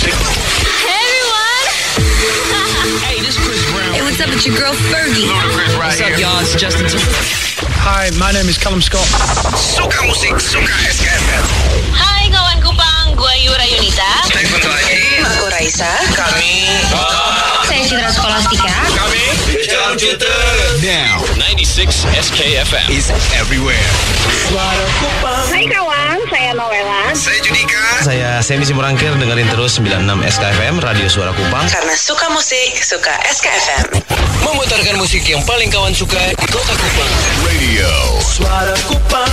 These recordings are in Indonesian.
music. Hey everyone! Hey, this is Chris Brown. Hey, what's up? It's your girl Fergie. Ludacris right What's up, here. y'all? It's Justin Timberlake. Hi, my name is Callum Scott. Suka musik, suka SKFM. Hai kawan Kupang, gue Yura Yunita. Stefan lagi. Aku Raisa. Kami. Saya Citra Skolastika. Kami. Jam Juta. Now, 96 SKFM Is everywhere. Hai kawan, saya Noella. Saya Judika. Saya Sandy Simorangkir, dengerin terus 96 SKFM Radio Suara Kupang. Karena suka musik, suka SKFM. memutarkan musik yang paling kawan suka di Kota Kupang. Radio. Suara Kupang.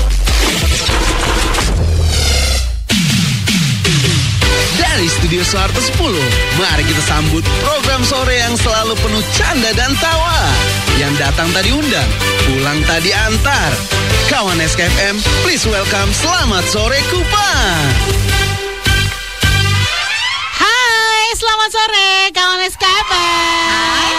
Dari Studio Suharto 10, mari kita sambut program sore yang selalu penuh canda dan tawa. Yang datang tadi undang, pulang tadi antar. Kawan SKFM, please welcome Selamat Sore Kupang. Hai, selamat sore kawan SKFM.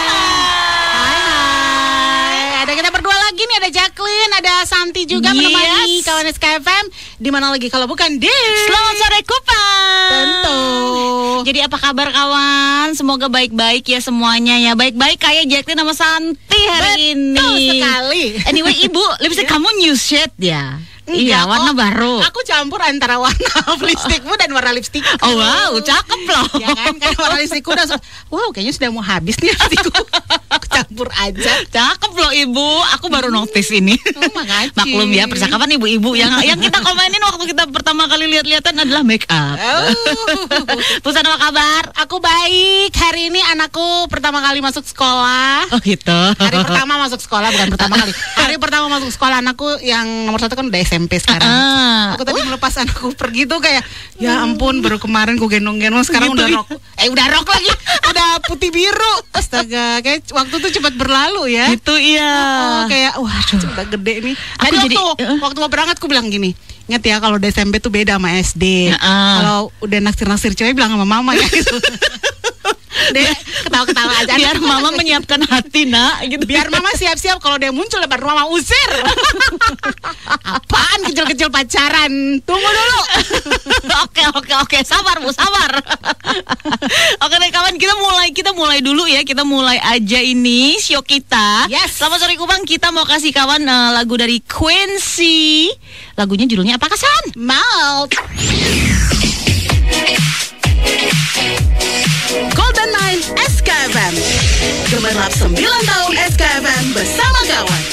Hai. Ada kita berdua lagi nih, ada Jacqueline, ada Santi juga menemani kawan SKFM. Di mana lagi kalau bukan di Selamat sore Kupang. Tentu. Jadi apa kabar kawan? Semoga baik-baik ya semuanya ya. Baik-baik kayak Jacqueline sama Santi hari ini. Betul sekali. Anyway, Ibu, lipstick kamu new shade ya? Enggak, Iya, warna baru. Aku campur antara warna lipstikmu dan warna lipstikku. Oh wow, cakep loh. Ya kan warna lipstikku udah wow, kayaknya sudah mau habis nih lipstikku. Aku campur aja. Cakep loh Ibu, aku baru notice ini. Oh, makasih. Maklum ya, percakapan ibu-ibu yang kita komenin waktu kita pertama kali lihat-lihatan adalah make up. Oh. Pusan apa kabar? Aku baik. Hari ini anakku pertama kali masuk sekolah. Oh gitu. Hari pertama masuk sekolah, bukan pertama kali. Hari pertama masuk sekolah anakku yang nomor 1 kan udah SMP sekarang. Aku tadi melepas anakku pergi tuh kayak, ya ampun, baru kemarin ku gendong-gendong, sekarang Gitu, udah rok. Udah rok lagi, udah putih biru. Astaga, kayak waktu tuh cepat berlalu ya. Itu iya. Oh, kayak wah, udah gede nih. Aku Tapi jadi, waktu mau berangkat aku bilang gini, ingat ya kalau udah SMP tuh beda sama SD. Kalau udah naksir-naksir cewek bilang sama mama ya gitu. Deh, ketawa-ketawa aja. Biar mama menyiapkan hati nak gitu. Biar mama siap-siap kalau dia muncul baru mama usir. Apaan kecil-kecil pacaran? Tunggu dulu. Oke, sabar Bu, sabar. Oke deh kawan, kita mulai dulu ya. Kita mulai aja ini show kita. Yes. Selamat sore Kupang, kita mau kasih kawan lagu dari Quincy. Lagunya judulnya apa Kasan? Melt. Golden Nine SKFM, gemerlap 9 tahun SKFM bersama kawan.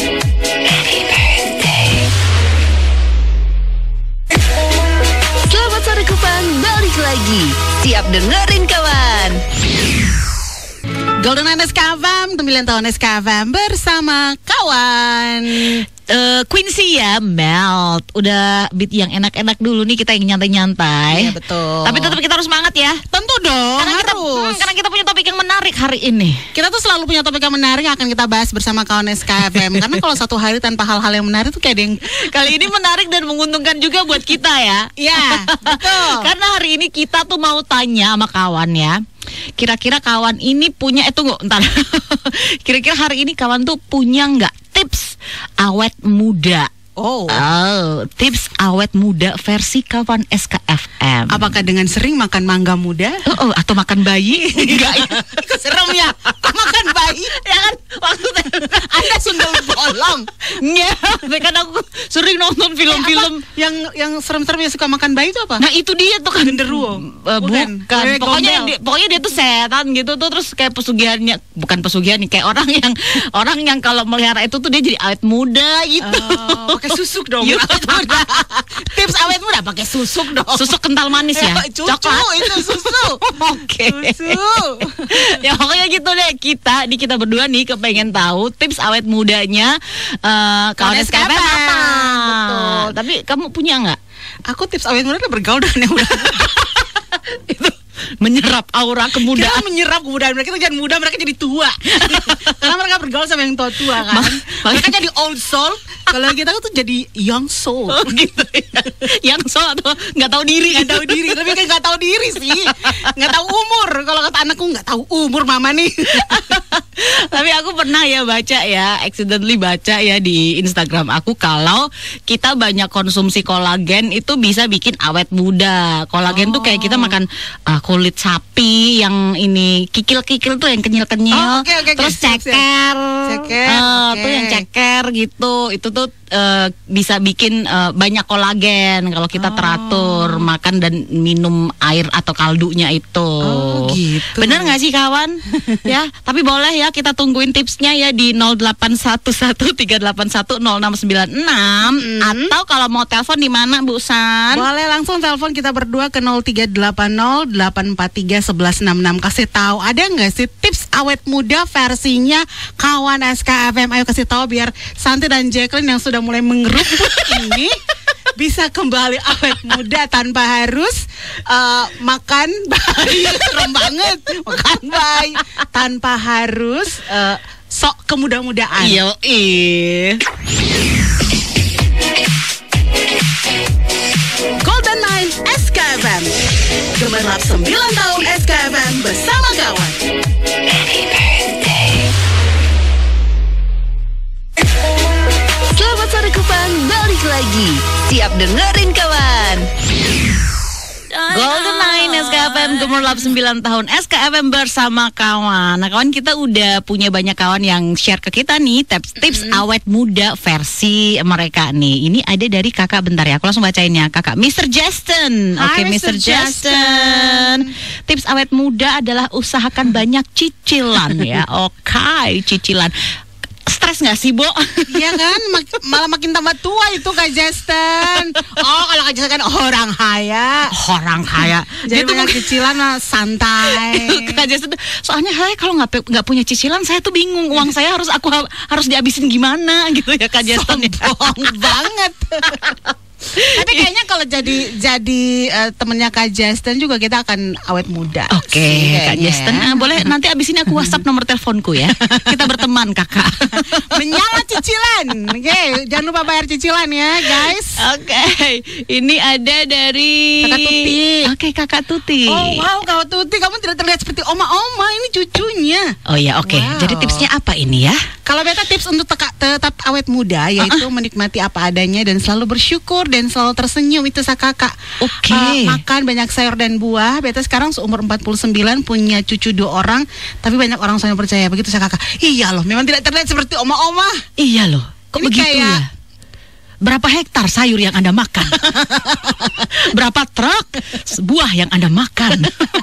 Selamat sore Kupang, balik lagi. Siap dengerin kawan. Golden Nine SKFM, 9 tahun SKFM bersama kawan. Quincy ya, Melt. Udah beat yang enak-enak dulu nih, kita yang nyantai-nyantai. Iya betul. Tapi tetap kita harus semangat ya. Tentu dong, Karena kita punya topik yang menarik hari ini. Kita tuh selalu punya topik yang menarik yang akan kita bahas bersama kawan SKFM. Karena kalau satu hari tanpa hal-hal yang menarik tuh kayak ada yang Kali ini menarik dan menguntungkan juga buat kita ya. Iya, betul. Karena hari ini kita tuh mau tanya sama kawan ya. Kira-kira kawan ini punya entar. Kira-kira hari ini kawan tuh punya nggak tips awet muda? Oh, tips awet muda versi kawan SKFM. apakah dengan sering makan mangga muda? Atau makan bayi? Enggak ya. Serem ya, makan bayi. Ya kan maksudnya Anda sundel bolong. ya, kan aku sering nonton film-film. Yang serem-serem yang suka makan bayi itu apa? Nah itu dia tuh kan Genderuwo. bukan. Wewe Pokoknya dia tuh setan gitu tuh, terus kayak pesugihannya, bukan pesugihan nih, kayak orang yang kalau melihara itu tuh dia jadi awet muda gitu. Pakai susuk dong. Iya. Awet muda. Tips awet muda pakai susuk dong. Susuk kental manis ya. Cucu Coklat. itu susu. Oke. Susu. Ya pokoknya gitu deh, kita berdua nih kepengen tahu tips awet mudanya kawan SKFM apa. Betul. Tapi kamu punya nggak? Aku tips awet muda adalah bergaul dengan yang muda. Itu menyerap aura kemudaan. Kita menyerap kemudaan mereka itu, jangan muda, mereka jadi tua. Karena mereka bergaul sama yang tua-tua kan. Mereka jadi old soul, Kalau kita tuh jadi young soul. Gitu ya. Yang so atau nggak tahu diri. Nggak tahu diri, lebih kayak nggak tahu diri sih. Nggak tahu umur. Kalau kata anakku nggak tahu umur mama nih. Tapi aku pernah ya baca ya, accidentally baca ya di Instagram aku kalau kita banyak konsumsi kolagen itu bisa bikin awet muda. Kolagen tuh kayak kita makan kulit sapi yang ini kikil-kikil tuh yang kenyal-kenyal. Terus ceker. Tuh yang ceker gitu. Itu tuh bisa bikin banyak kolagen kalau kita teratur makan dan minum air atau kaldunya itu. Gitu. Bener nggak sih kawan? Ya, tapi boleh ya kita tungguin tipsnya ya di 0811381069 atau kalau mau telepon di mana Bu San? Boleh langsung telepon kita berdua ke 0380-843-1166. Kasih tahu ada nggak sih tips awet muda versinya kawan SKFM? Ayo kasih tahu biar Santi dan Jacqueline yang sudah mulai mengeruput ini bisa kembali awet muda tanpa harus makan bayi. Serem banget, makan bayi tanpa harus sok kemuda-mudaan. Golden Line SKFM, gemerlap 9 tahun SKFM bersama kawan. Selamat sore Kupang, balik lagi. Siap dengerin kawan. Golden Line SKFM gemerlap 9 tahun SKFM bersama kawan. Nah kawan, kita udah punya banyak kawan yang share ke kita nih tips awet muda versi mereka nih. Ini ada dari kakak, bentar ya aku langsung bacain ya. Kakak Mr. Justin. Oke, Mr. Justin. Tips awet muda adalah usahakan banyak cicilan ya. Oke, cicilan. Stres nggak sih, Bo? Iya kan, malah makin tambah tua itu Kak Justin. Oh, kalau Kak Justin kan orang kaya. Jadi itu cicilan santai. Kak Justin, soalnya saya kalau nggak punya cicilan, saya tuh bingung uang saya harus dihabisin gimana gitu ya Kak Justin. Sombong banget. Tapi kayaknya kalau jadi temennya Kak Justin juga kita akan awet muda. Oke, Kak Justin, boleh nanti abis ini aku WhatsApp nomor teleponku ya. Kita berteman kakak. Menyala cicilan. Oke, jangan lupa bayar cicilan ya guys. Oke, ini ada dari Kakak Tuti. Oke, Kakak Tuti. Oh wow, Kakak Tuti, kamu tidak terlihat seperti oma-oma, ini cucunya. Oh ya, oke. Wow. Jadi tipsnya apa ini ya? Kalau beta tips untuk tetap awet muda yaitu menikmati apa adanya dan selalu bersyukur dan selalu tersenyum, itu kakak. Oke. Makan banyak sayur dan buah. Beta sekarang seumur 49 punya cucu 2 orang, tapi banyak orang saya percaya begitu kakak. Iya loh, memang tidak terlihat seperti oma-oma. Iya loh. Kok ini begitu ya? Berapa hektar sayur yang Anda makan? Berapa truk buah yang Anda makan?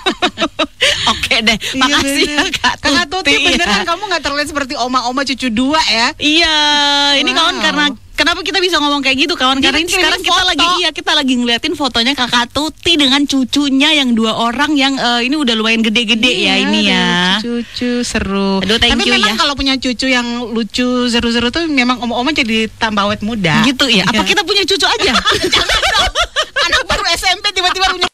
Oke deh, makasih ya Kak Tuti. Beneran kamu nggak terlihat seperti oma-oma cucu 2 ya? Iya, ini kawan karena kenapa kita bisa ngomong kayak gitu kawan? Karena ini sekarang kita lagi ngeliatin fotonya Kakak Tuti dengan cucunya yang 2 orang yang ini udah lumayan gede-gede ya ini ya. Cucu seru. Aduh, thank tapi you memang ya. Kalau punya cucu yang lucu seru-seru tuh memang oma-oma jadi tambah awet muda. Gitu ya. Apa kita punya cucu aja? Jangan dong. Anak baru SMP tiba-tiba punya.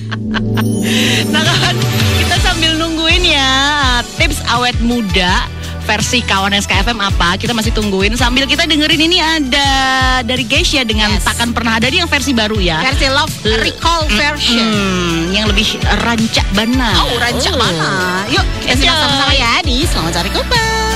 Nah kan kita sambil nungguin ya tips awet muda versi kawan SKFM apa, kita masih tungguin sambil kita dengerin ini ada dari Geisha dengan Takkan Pernah Ada, yang versi baru ya, versi Love Recall version yang lebih rancak bana. Rancak bana. Yuk kita simak sama-sama ya di Selamat Sore Kupang.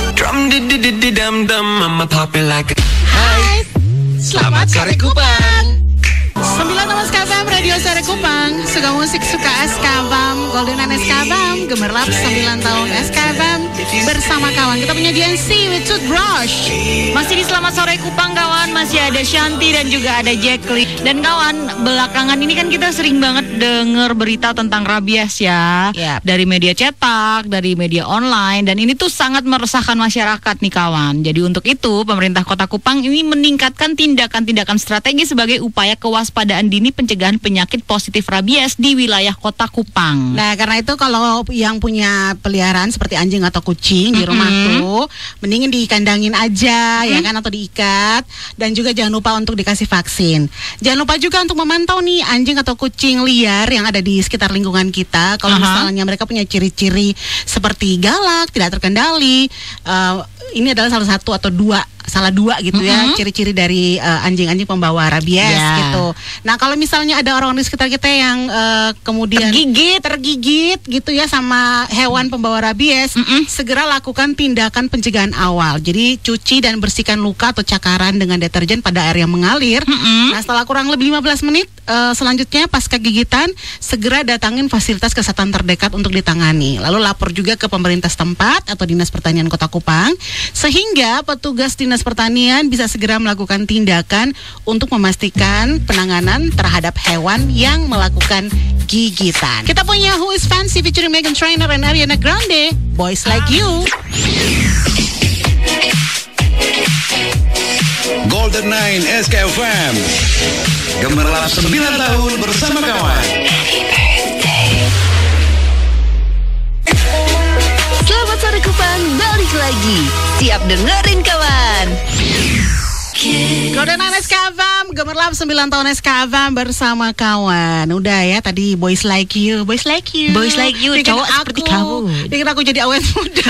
Hai, Selamat Sore Kupang. 9 tahun SKFM, Radio Sore Kupang. Suka musik, suka SKFM. Golden Line SKFM, gemerlap 9 tahun SKFM bersama kawan. Kita punya DNC with Toothbrush. Masih di Selamat Sore Kupang kawan, masih ada Shanti dan juga ada Jacqueline. Dan kawan, belakangan ini kan kita sering banget denger berita tentang rabies ya. Dari media cetak, dari media online, dan ini tuh sangat meresahkan masyarakat nih kawan. Jadi untuk itu pemerintah Kota Kupang ini meningkatkan tindakan-tindakan strategi sebagai upaya kewaspadaan dini pencegahan penyakit positif rabies di wilayah Kota Kupang. Nah, karena itu kalau yang punya peliharaan seperti anjing atau kucing di rumah tuh mendingin dikandangin aja ya kan, atau diikat, dan juga jangan lupa untuk dikasih vaksin. Jangan lupa juga untuk memantau nih anjing atau kucing liar yang ada di sekitar lingkungan kita. Kalau misalnya mereka punya ciri-ciri seperti galak, tidak terkendali, ini adalah salah satu atau 2 salah dua gitu ya, ciri-ciri dari anjing-anjing pembawa rabies gitu. Nah, kalau misalnya ada orang di sekitar kita yang kemudian tergigit gitu ya sama hewan pembawa rabies, segera lakukan tindakan pencegahan awal. Jadi cuci dan bersihkan luka atau cakaran dengan deterjen pada air yang mengalir. Nah, setelah kurang lebih 15 menit selanjutnya pasca gigitan, segera datangin fasilitas kesehatan terdekat untuk ditangani. Lalu lapor juga ke pemerintah setempat atau Dinas Pertanian Kota Kupang, sehingga petugas Dinas Pertanian bisa segera melakukan tindakan untuk memastikan penanganan terhadap hewan yang melakukan gigitan. Kita punya Who is Fancy featuring Meghan Trainor and Ariana Grande, Boys Like You. Golden 9 SKFM. Gemerlap 9 tahun bersama kawan. Selamat sore Kupang, balik lagi. Siap dengerin kawan. Golden 9 SKFM, Gemerlap 9 tahun SKFM bersama kawan. Udah ya tadi Boys Like You, Boys Like You, Boys Like You, cowok seperti kamu. Bikin aku jadi awet muda.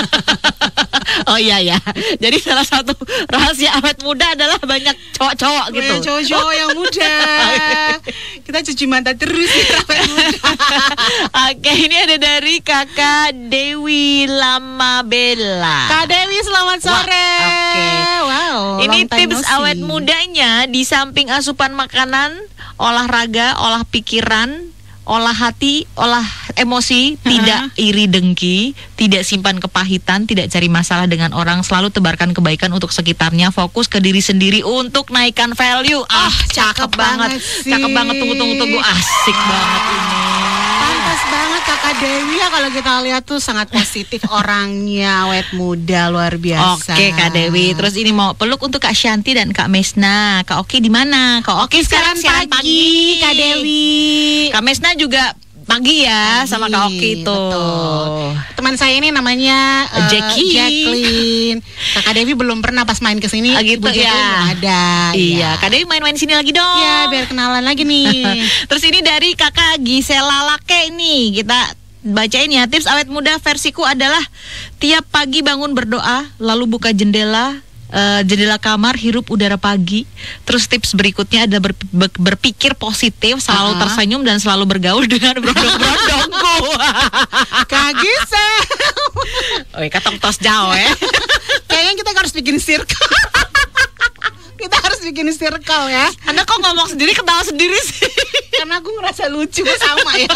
Oh iya ya. Jadi salah satu rahasia awet muda adalah banyak cowok-cowok gitu. Cowok-cowok yang muda. Kita cuci mata terus ya, awet muda. Oke, ini ada dari Kakak Dewi Lamabella. Kak Dewi, selamat sore. Oke. Wow. Ini long time tips no see. awet mudanya di samping asupan makanan, olahraga, olah pikiran, olah hati, olah emosi, tidak iri dengki, tidak simpan kepahitan, tidak cari masalah dengan orang, selalu tebarkan kebaikan untuk sekitarnya, fokus ke diri sendiri untuk naikkan value. Cakep banget. sih. Cakep banget, tunggu, asik banget ini. Pantas banget Kakak Dewi ya, kalau kita lihat tuh sangat positif orangnya, awet muda luar biasa. Oke Kak Dewi, terus ini mau peluk untuk Kak Shanti dan Kak Mesna. Kak Oki di mana? Kak Oki sekarang siaran pagi. Kak Dewi. Kak Mesna juga pagi ya, sama Kak Oki itu. Betul. Teman saya ini namanya Jacqueline. Kakak Dewi belum pernah pas main kesini. Gitu Ibu Jacqueline ya. belum ada. Iya, Kak Dewi main-main sini lagi dong. Ya, biar kenalan lagi nih. Terus ini dari Kakak Gisela Lake ini, kita bacain ya. Tips awet muda versiku adalah tiap pagi bangun berdoa, lalu buka jendela kamar, hirup udara pagi. Terus tips berikutnya ada berpikir positif, selalu tersenyum dan selalu bergaul dengan berondong-berondongku. Kak Gisel. Oi, katong tos jauh ya. Kayaknya kita harus bikin circle. Kita harus bikin circle ya. Anda kok ngomong sendiri, ketawa sendiri sih? Karena aku ngerasa lucu sama ya.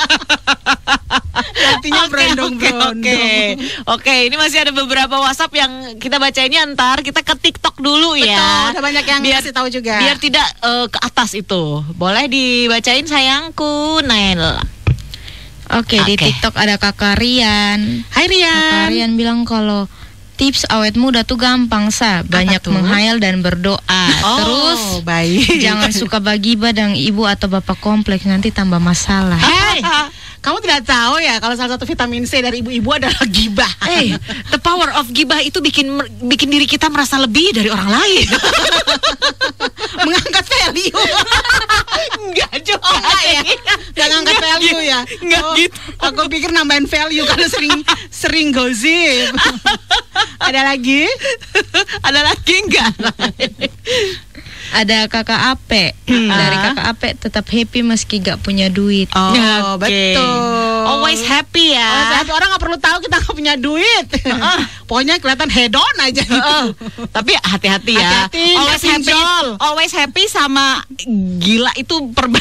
Artinya berondong-berondong. Oke, ini masih ada beberapa WhatsApp yang kita bacainnya, ntar kita ke TikTok dulu ya. Betul, ada banyak yang kasih tahu juga. Biar tidak ke atas itu. Boleh dibacain sayangku, Nail. Oke, di TikTok ada Kakak Rian. Hai Rian. Kakak Rian bilang kalau tips awet muda tuh gampang banyak menghayal dan berdoa. Terus baik. Jangan suka bagibah dengan ibu atau bapak kompleks, nanti tambah masalah. Hey, kamu tidak tahu ya kalau salah satu vitamin C dari ibu-ibu adalah gibah. The power of gibah itu bikin diri kita merasa lebih dari orang lain. Mengangkat value. Enggak juga ya. Enggak ngangkat value ya. Enggak gitu. Aku pikir nambahin value karena sering gosip. Ada lagi? Ada lagi enggak? Ada Kakak Ape. Dari Kakak Ape, tetap happy meski gak punya duit. Oh, betul. Always happy ya. Always happy. Orang gak perlu tahu kita gak punya duit. Pokoknya kelihatan hedon aja gitu. Tapi hati-hati ya. Hati-hati, always happy sama gila itu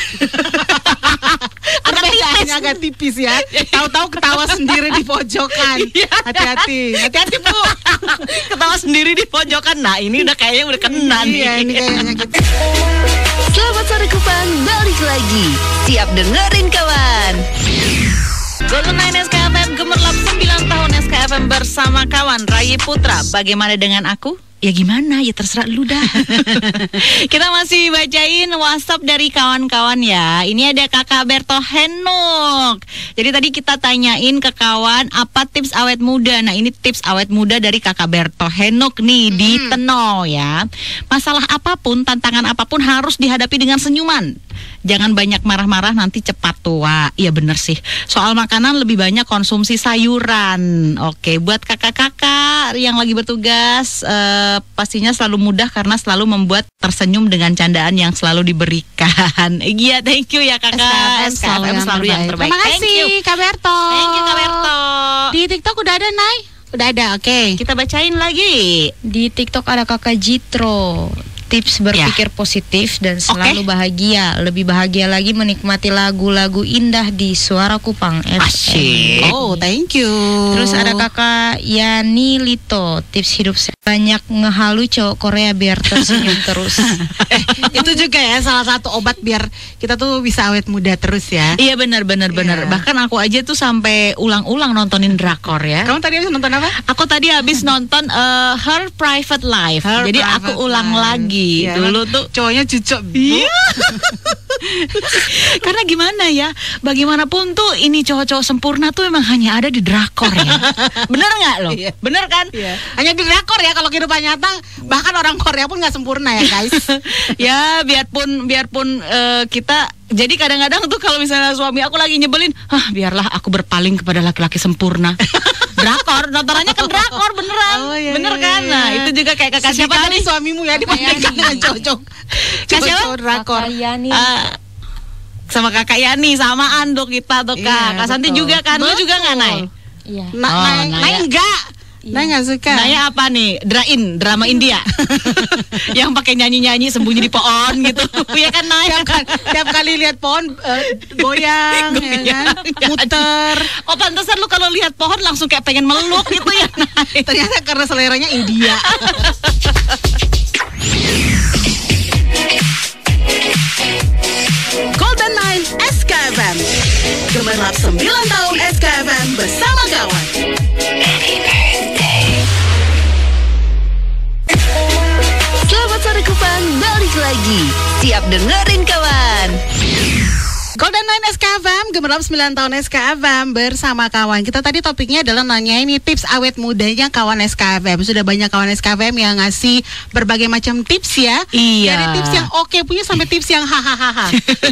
agak tipis ya. Tahu-tahu ketawa sendiri di pojokan. Hati-hati. Hati-hati, Bu. Ketawa sendiri di pojokan. Nah, ini kayaknya udah kena nih. Iya, ini kayaknya gitu. Selamat sore Kupang, balik lagi. Siap dengerin kawan. Golden 9 SKFM, Gemerlap 9 tahun SKFM bersama kawan Rai Putra. Bagaimana dengan aku? Ya gimana, ya terserah lu dah. Kita masih bacain WhatsApp dari kawan-kawan ya. Ini ada Kakak Berto Henok. Jadi tadi kita tanyain ke kawan apa tips awet muda. Nah, ini tips awet muda dari Kakak Berto Henok nih di Teno ya. Masalah apapun, tantangan apapun harus dihadapi dengan senyuman. Jangan banyak marah-marah, nanti cepat tua. Iya bener sih. Soal makanan lebih banyak konsumsi sayuran. Oke, buat kakak-kakak yang lagi bertugas pastinya selalu mudah karena selalu membuat tersenyum dengan candaan yang selalu diberikan. Iya, thank you ya kakak. SKFM selalu yang terbaik. Terima kasih Kak Berto. Thank you Kak Berto. Di TikTok udah ada, Nay? Udah ada, oke. Kita bacain lagi. Di TikTok ada kakak Jitro. Tips berpikir positif dan selalu bahagia. Lebih bahagia lagi menikmati lagu-lagu indah di Suara Kupang FM. Asyik. Oh, thank you. Terus ada kakak Yani Lito. Tips hidup banyak ngehalu cowok Korea biar tersenyum terus. Itu juga ya salah satu obat biar kita tuh bisa awet muda terus ya. Iya benar. Bahkan aku aja tuh sampai ulang-ulang nontonin drakor ya. Kamu tadi habis nonton apa? Aku tadi habis nonton Her Private Life. Jadi aku ulang lagi. Ya, dulu tuh cowoknya cucok. Iya. Karena gimana ya, bagaimanapun tuh ini cowok-cowok sempurna tuh memang hanya ada di drakor ya. Bener nggak lo? Iya. Bener kan? Iya. Hanya di drakor ya, kalau kehidupan nyata bahkan orang Korea pun nggak sempurna ya guys. Ya biarpun kita. Jadi kadang-kadang tuh kalau misalnya suami aku lagi nyebelin, biarlah aku berpaling kepada laki-laki sempurna. Drakor, nontonannya kan drakor beneran. Oh, iya, bener iya, kan? iya. Nah itu juga kayak kakak siapa tadi? Suamimu ya dibandingkan dengan cowok drakor. Kakak Yani. Sama kakak Yani, samaan tuh kita tuh kak. Iya, Kak Santi betul. juga kan, lu juga nggak Nay? Iya. Naya. Enggak. Nay nggak suka. Naya apa nih? Drama India. Yang pakai nyanyi-nyanyi sembunyi di pohon gitu. Ya kan Naya? Tiap kali lihat pohon goyang, ya kan? Muter. Oh pantesan lu kalau lihat pohon langsung kayak pengen meluk gitu ya Nay. Ternyata karena seleranya India. Golden Nine SKFM. Gemerlap 9 tahun SKFM bersama kawan. Selamat sore Kupang, balik lagi. Siap dengerin kawan. Golden Nine SKFM, gemerlap 9 tahun SKFM bersama kawan. Kita tadi topiknya adalah nanya ini tips awet mudanya kawan SKFM. Sudah banyak kawan SKFM yang ngasih berbagai macam tips ya. Iya. Dari tips yang oke punya sampai tips yang hahaha.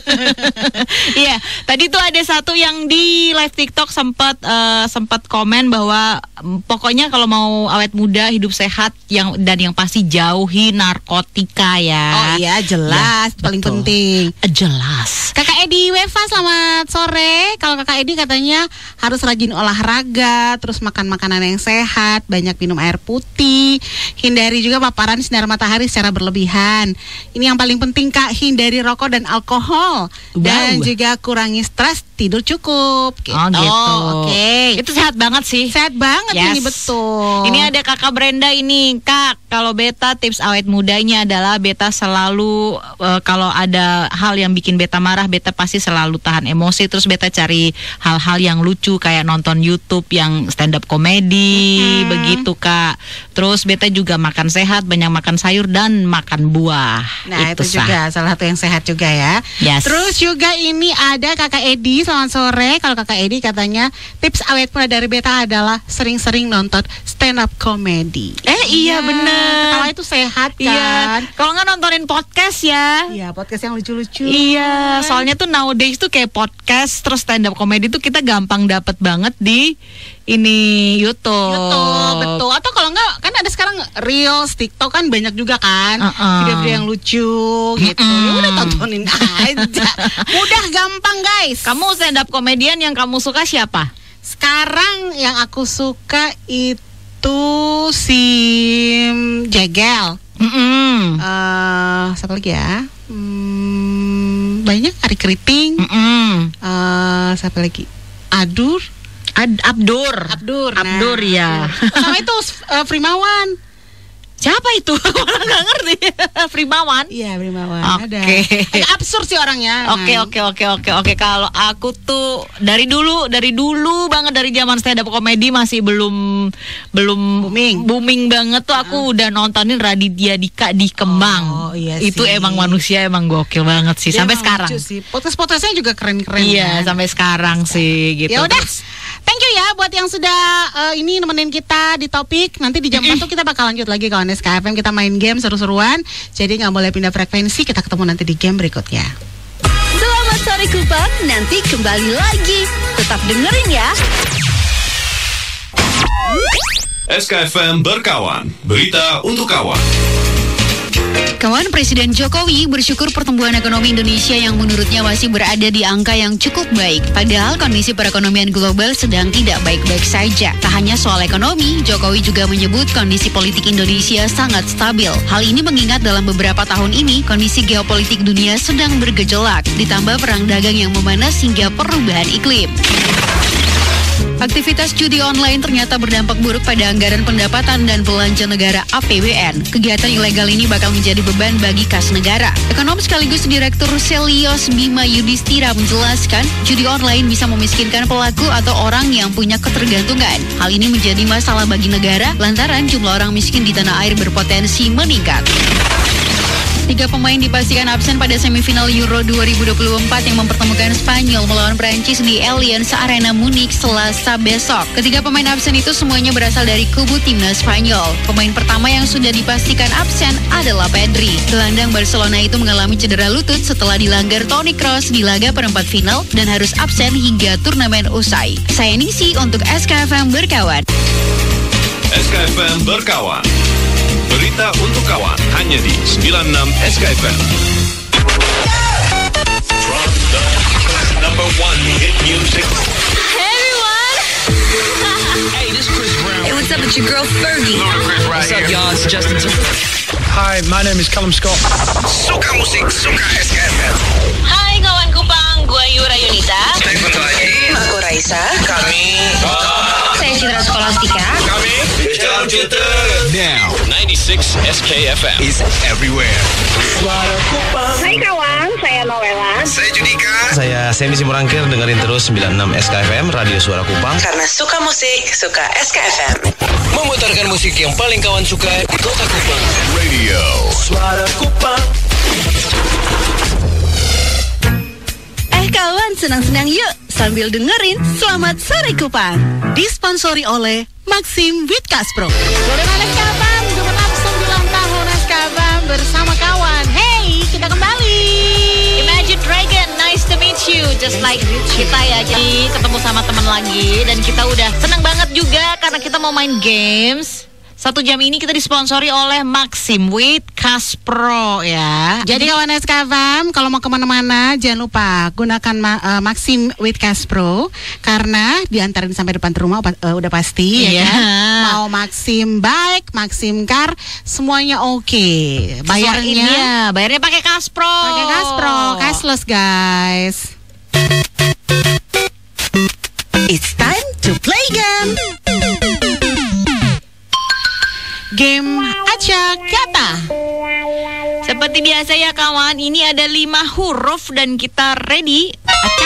Iya, tadi tuh ada satu yang di live TikTok sempat komen bahwa pokoknya kalau mau awet muda, hidup sehat yang pasti jauhi narkotika ya. Oh iya, jelas, Ya, paling betul. penting. Jelas. Kakak Edi Weva, selamat sore. Kalau Kakak Edi katanya harus rajin olahraga, terus makan makanan yang sehat, banyak minum air putih, hindari juga paparan sinar matahari secara berlebihan. Ini yang paling penting Kak, hindari rokok dan alkohol. Dan juga kurangi stres, tidur cukup. Gitu. Oh gitu. Oke. Itu sehat banget sih. Sehat banget Yes. ini, betul. Ini ada kakak Brenda ini, Kak. Kalau beta tips awet mudanya adalah beta selalu kalau ada hal yang bikin beta marah, beta pasti selalu tahan emosi. Terus beta cari hal-hal yang lucu kayak nonton YouTube yang stand up komedi, begitu Kak. Terus beta juga makan sehat, banyak makan sayur dan makan buah. Nah itu juga salah satu yang sehat juga ya. Yes. Terus juga ini ada Kakak Edi, selamat sore. Kalau Kakak Edi katanya tips awet muda dari beta adalah sering-sering nonton stand up comedy. Iya bener. Ketawa itu sehat kan. Iya. Kalau nggak nontonin podcast ya. Iya, podcast yang lucu-lucu. Iya, soalnya tuh nowadays tuh kayak podcast terus stand up comedy tuh kita gampang dapat banget di ini YouTube. Betul. Atau kalau enggak kan ada sekarang Reels, TikTok kan banyak juga kan. Video-video yang lucu gitu. Ya udah tontonin aja. Mudah, gampang guys. Kamu stand up komedian yang kamu suka siapa? Sekarang yang aku suka itu si Jegel. Siapa lagi ya? Banyak, Ari Keriting. Siapa lagi? Abdur ya. Sama itu Frimawan. Siapa itu? Orang nggak ngerti. Frimawan. Iya, Frimawan. Oke. Ada. Agak absurd sih orangnya. Oke. Kalau aku tuh dari dulu banget, dari zaman stand up komedi masih belum booming banget tuh aku udah nontonin Raditya Dika di Kemang. Iya itu sih. emang manusia emang gokil banget sih Dia sampai emang sekarang. lucu sih. Podcast-podcastnya juga keren-keren. Iya, kan? sampai sekarang sih gitu. Ya udah. Terus, Thank you ya buat yang sudah ini nemenin kita di topik. Nanti di jam 4 tuh kita bakal lanjut lagi kawan SKFM. Kita main game seru-seruan. Jadi nggak boleh pindah frekuensi. Kita ketemu nanti di game berikutnya. Selamat sore Kupang, nanti kembali lagi. Tetap dengerin ya. SKFM berkawan, berita untuk kawan. Kawan, Presiden Jokowi bersyukur pertumbuhan ekonomi Indonesia yang menurutnya masih berada di angka yang cukup baik. Padahal kondisi perekonomian global sedang tidak baik-baik saja. Tak hanya soal ekonomi, Jokowi juga menyebut kondisi politik Indonesia sangat stabil. Hal ini mengingat dalam beberapa tahun ini, kondisi geopolitik dunia sedang bergejolak, ditambah perang dagang yang memanas hingga perubahan iklim. Aktivitas judi online ternyata berdampak buruk pada anggaran pendapatan dan belanja negara APBN. Kegiatan ilegal ini bakal menjadi beban bagi kas negara. Ekonom sekaligus Direktur Selios Bima Yudhistira menjelaskan, judi online bisa memiskinkan pelaku atau orang yang punya ketergantungan. Hal ini menjadi masalah bagi negara lantaran jumlah orang miskin di tanah air berpotensi meningkat. 3 pemain dipastikan absen pada semifinal Euro 2024 yang mempertemukan Spanyol melawan Prancis di Allianz Arena Munich Selasa besok. Ketiga pemain absen itu semuanya berasal dari kubu timnas Spanyol. Pemain pertama yang sudah dipastikan absen adalah Pedri. Gelandang Barcelona itu mengalami cedera lutut setelah dilanggar Toni Kroos di laga perempat final dan harus absen hingga turnamen usai. Saya Nisi untuk SKFM Berkawan. SKFM berkawan. Berita untuk kawan hanya di 96 SKFM. From the number 1 hit music. Hey everyone! Hey, this is Chris Brown. Hey, what's up? It's your girl Fergie. What's up, y'all? It's Justin Timberlake. Hi, my name is Callum Scott. Suka musik, suka SKFM. Hai kawan Kupang, gue Yura Yunita. Telepon lagi. Aku Raisa. Kami. Saya Citra Skolastika. Kami Digital Computer. Now, 96 SKFM is everywhere. Hai kawan, saya Noella. Saya Judika. Saya Semi Simurangkir, dengerin terus 96 SKFM Radio Suara Kupang. Karena suka musik, suka SKFM. memutarkan musik yang paling kawan suka di Kota Kupang. Radio Suara Kupang. Kawan, senang-senang yuk sambil dengerin Selamat Sore Kupang. Disponsori oleh Maxim Witkaspro. Sore malam kawan, gemenap 9 tahun SKFM bersama kawan. Hey, kita kembali. Imagine Dragon, nice to meet you. Just like kita ya, jadi ketemu sama teman lagi. Dan kita udah senang banget juga karena kita mau main games. 1 jam ini kita disponsori oleh Maxim Witkaspro ya. Jadi kawan SKFM, kalau mau kemana-mana jangan lupa gunakan Maxim Witkaspro karena diantarin sampai depan rumah udah pasti ya kan. Mau Maxim Bike, Maxim Car, semuanya oke. Bayarnya pakai Kaspro. Pakai Kaspro, cashless guys. It's time to play game. Game acak kata. Seperti biasa ya kawan, ini ada 5 huruf dan kita ready. Acak.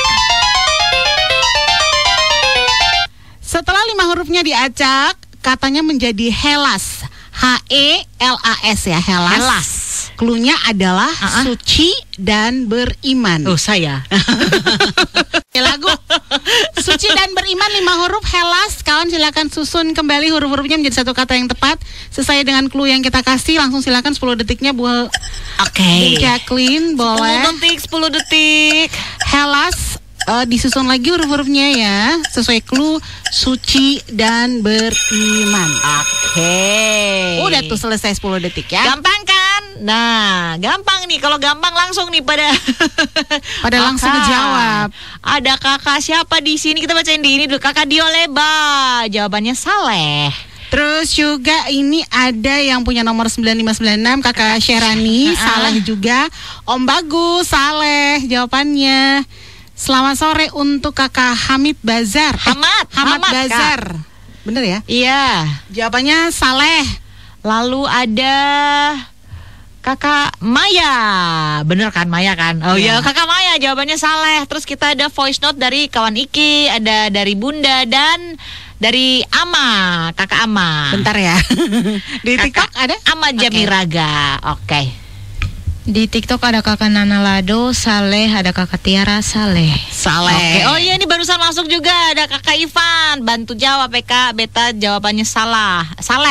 Setelah 5 hurufnya diacak, katanya menjadi Hellas. H-E-L-A-S ya, Hellas. Cluenya adalah suci dan beriman. Oh, saya. Lagu suci dan beriman 5 huruf Hellas. Kawan silakan susun kembali huruf-hurufnya menjadi satu kata yang tepat sesuai dengan clue yang kita kasih. Langsung silakan 10 detiknya buat Jacqueline boleh. 10 detik. Hellas disusun lagi huruf-hurufnya ya sesuai clue suci dan beriman. Udah tuh selesai 10 detik ya. Gampang kan? Nah, gampang nih. Kalau gampang langsung nih pada langsung ngejawab. Ada kakak siapa di sini? Kita bacain di ini dulu. Kakak Dioleba. Jawabannya Saleh. Terus juga ini ada yang punya nomor 9596 Kakak Sherani, Saleh juga. Om Bagus, Saleh jawabannya. Selamat sore untuk Kakak Hamid Bazar. Hamad Bazar. Bener ya? Iya. Jawabannya Saleh. Lalu ada Kakak Maya. Bener kan Maya kan? Oh iya, Kakak Maya jawabannya Saleh. Terus kita ada voice note dari kawan Iki, ada dari Bunda dan dari Ama, Kakak Ama. Bentar ya. Di TikTok ada Ama Jamiraga. Oke. Di TikTok ada Kakak Nana Lado, Saleh, ada Kakak Tiara, Saleh. Oke. Oh iya, ini barusan masuk juga ada Kakak Ivan. Bantu jawab PK Beta jawabannya salah. Saleh.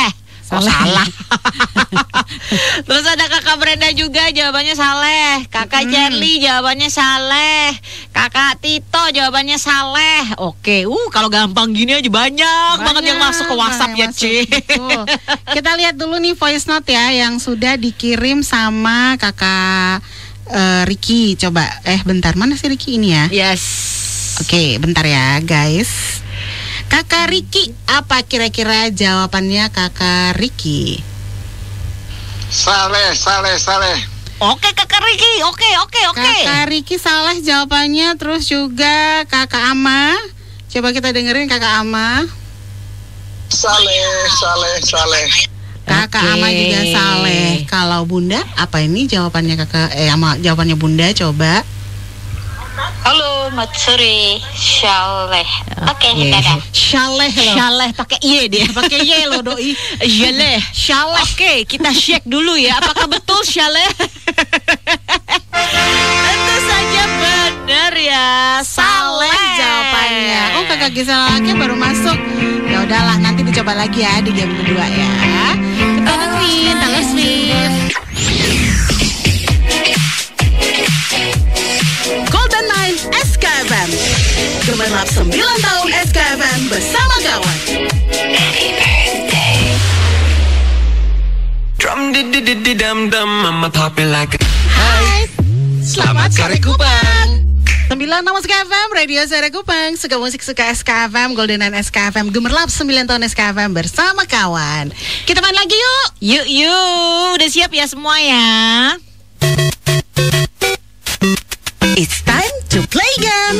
Salah. Terus ada Kakak Brenda juga jawabannya Saleh. Kakak Jerly jawabannya Saleh. Kakak Tito jawabannya Saleh. Oke, kalau gampang gini aja banyak banget yang masuk ke WhatsApp ya, Ci. Kita lihat dulu nih voice note ya yang sudah dikirim sama Kakak Ricky. Coba, bentar, mana sih Ricky ini ya? Yes. Oke, bentar ya guys. Kakak Ricky, apa kira-kira jawabannya Kakak Ricky? Saleh. Oke Kakak Ricky, oke. Kakak Ricky salah jawabannya. Terus juga Kakak Ama. Coba kita dengerin Kakak Ama. Saleh. Kakak Ama juga Saleh. Kalau Bunda, apa ini jawabannya Kakak? Jawabannya Bunda, coba. Halo, Matsuri, Saleh. Oke, dadah. Saleh pakai Y dia. Pakai Y loh doi. Saleh. Oke, kita cek dulu ya. Apakah betul Saleh? Tentu saja benar ya. Saleh jawabannya. Kakak Gisela lagi baru masuk. Ya udahlah, nanti dicoba lagi ya di game kedua ya. Kita dengerin Taylor Swift. Golden Nine SKFM. Gemerlap 9 tahun SKFM bersama kawan. Happy birthday. Drum di dum dum, Mama pop it like a... Hai, selamat sore Kupang. 96 SKFM, Radio Suara Kupang. Suka musik, suka SKFM, Golden Nine SKFM. Gemerlap 9 tahun SKFM bersama kawan. Kita main lagi yuk. Yuk. Udah siap ya semua ya? It's time to play game.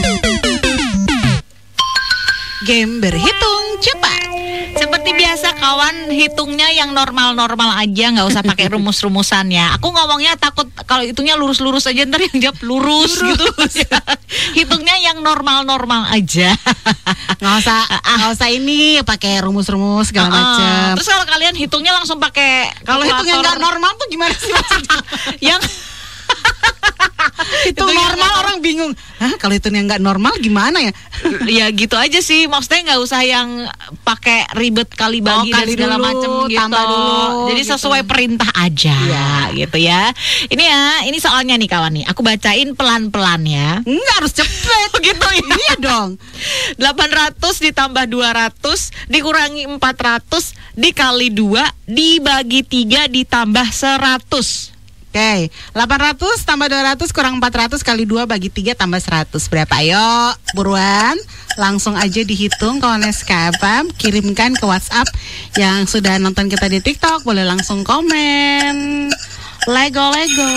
Game berhitung cepat. Seperti biasa kawan, hitungnya yang normal-normal aja, nggak usah pakai rumus-rumusan ya. Aku ngomongnya takut kalau hitungnya lurus-lurus aja, ntar yang jawab lurus. Gitu. Hitungnya yang normal-normal aja. Nggak usah ini pakai rumus-rumus segala macam. Terus kalau kalian hitungnya langsung pakai, kalau hitungnya nggak normal tuh gimana sih maksudnya? Yang itu normal orang bingung. Kalau itu yang nggak normal gimana ya? Ya gitu aja sih. Maksudnya nggak usah yang pakai ribet kali bagi dan segala macam gitu. Tambah dulu. Jadi sesuai perintah aja, gitu ya. Ini soalnya nih kawan nih. Aku bacain pelan-pelan ya. Nggak harus cepet gitu ya. Iya dong. 800 ditambah 200 dikurangi 400 dikali 2 dibagi 3 ditambah 100. Oke, 800 tambah 200 kurang 400 kali 2 bagi 3 tambah 100. Berapa? Ayo, buruan. Langsung aja dihitung kawan SKFM. Kirimkan ke WhatsApp. Yang sudah nonton kita di TikTok boleh langsung komen. Lego.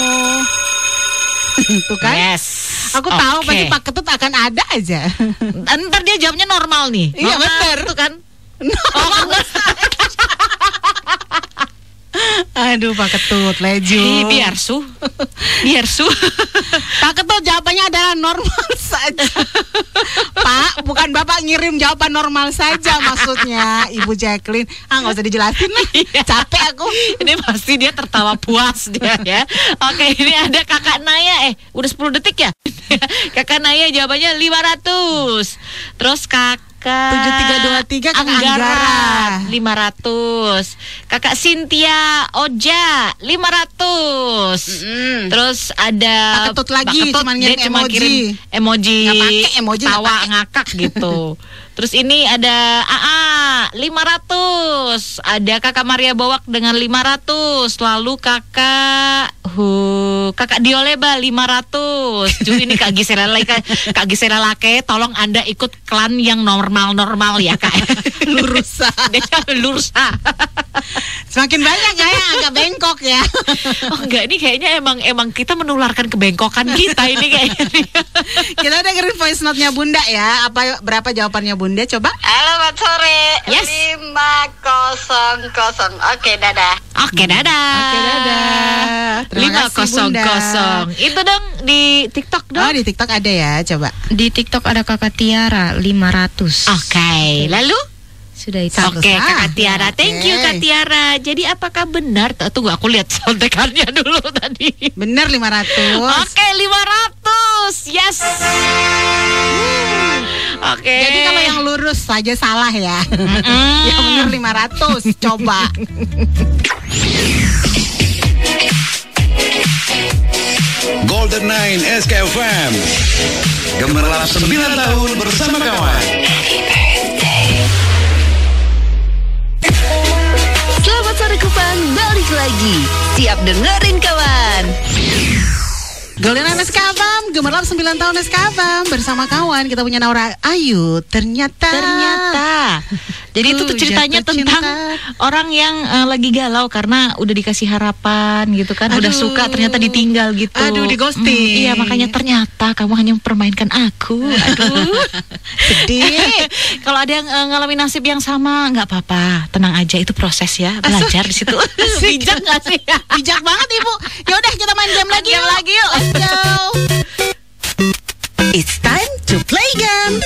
Tuh kan? Yes. Aku tahu pasti Pak Ketut akan ada aja. Ntar dia jawabnya normal nih. Iya benar. Tuh kan? Aduh Pak Ketut, leju. Biar su. Pak Ketut jawabannya adalah normal saja. Pak, bukan Bapak ngirim jawaban normal saja maksudnya, Ibu Jacqueline. Nggak usah dijelasin lah. Capek aku. Ini pasti dia tertawa puas dia ya. Oke, ini ada Kakak Naya. Udah 10 detik ya. Kakak Naya jawabannya 500. Terus Kakak 7323 Kang Anggara 500. Kakak Cynthia Oja 500. Terus ada Pak Ketut lagi cuma ngirim emoji nggak pakai emoji tawa ngakak gitu. Terus ini ada AA 500. Ada Kakak Maria Bowak dengan 500. Lalu Kakak Dioleba 500. Jadi ini Kak Gisela Lake, tolong Anda ikut klan yang normal ya Kak. Lurusa. Semakin banyak ya agak bengkok ya. Oh enggak, ini kayaknya emang kita menularkan kebengkokan kita ini kayaknya. Kita dengerin voice note-nya Bunda ya. Berapa jawabannya Bunda coba? Halo, selamat sore. Yes. 500. Oke, dadah. 500. Itu dong di TikTok dong. Oh, di TikTok ada ya, coba. Di TikTok ada Kakak Tiara 500. Oke. Lalu? Sudah itu. Oke, Kakak Tiara. Thank you Kak Tiara. Jadi apakah benar? Tunggu aku lihat contekannya dulu tadi. Benar 500. Oke, 500. Yes. Oke. Jadi kalau yang lurus saja salah ya. Yang benar 500. Coba. Golden Nine SKFM. Gemerlap 9 tahun bersama kawan. Selamat sore Kupang, balik lagi. Siap dengerin kawan. Golden Nine SKFM, gemerlap 9 tahun SKFM bersama kawan. Kita punya Naura Ayu. Ternyata. Jadi itu tuh ceritanya tentang orang yang lagi galau karena udah dikasih harapan gitu kan, udah suka ternyata ditinggal gitu. Aduh, di ghosting. Iya, makanya ternyata kamu hanya mempermainkan aku. Aduh. Sedih. Kalau ada yang ngalamin nasib yang sama, nggak apa-apa, tenang aja, itu proses ya, belajar di situ. Bijak nggak sih? Bijak banget Ibu. Ya udah kita main game lagi. Yuk. Let's go. It's time to play game.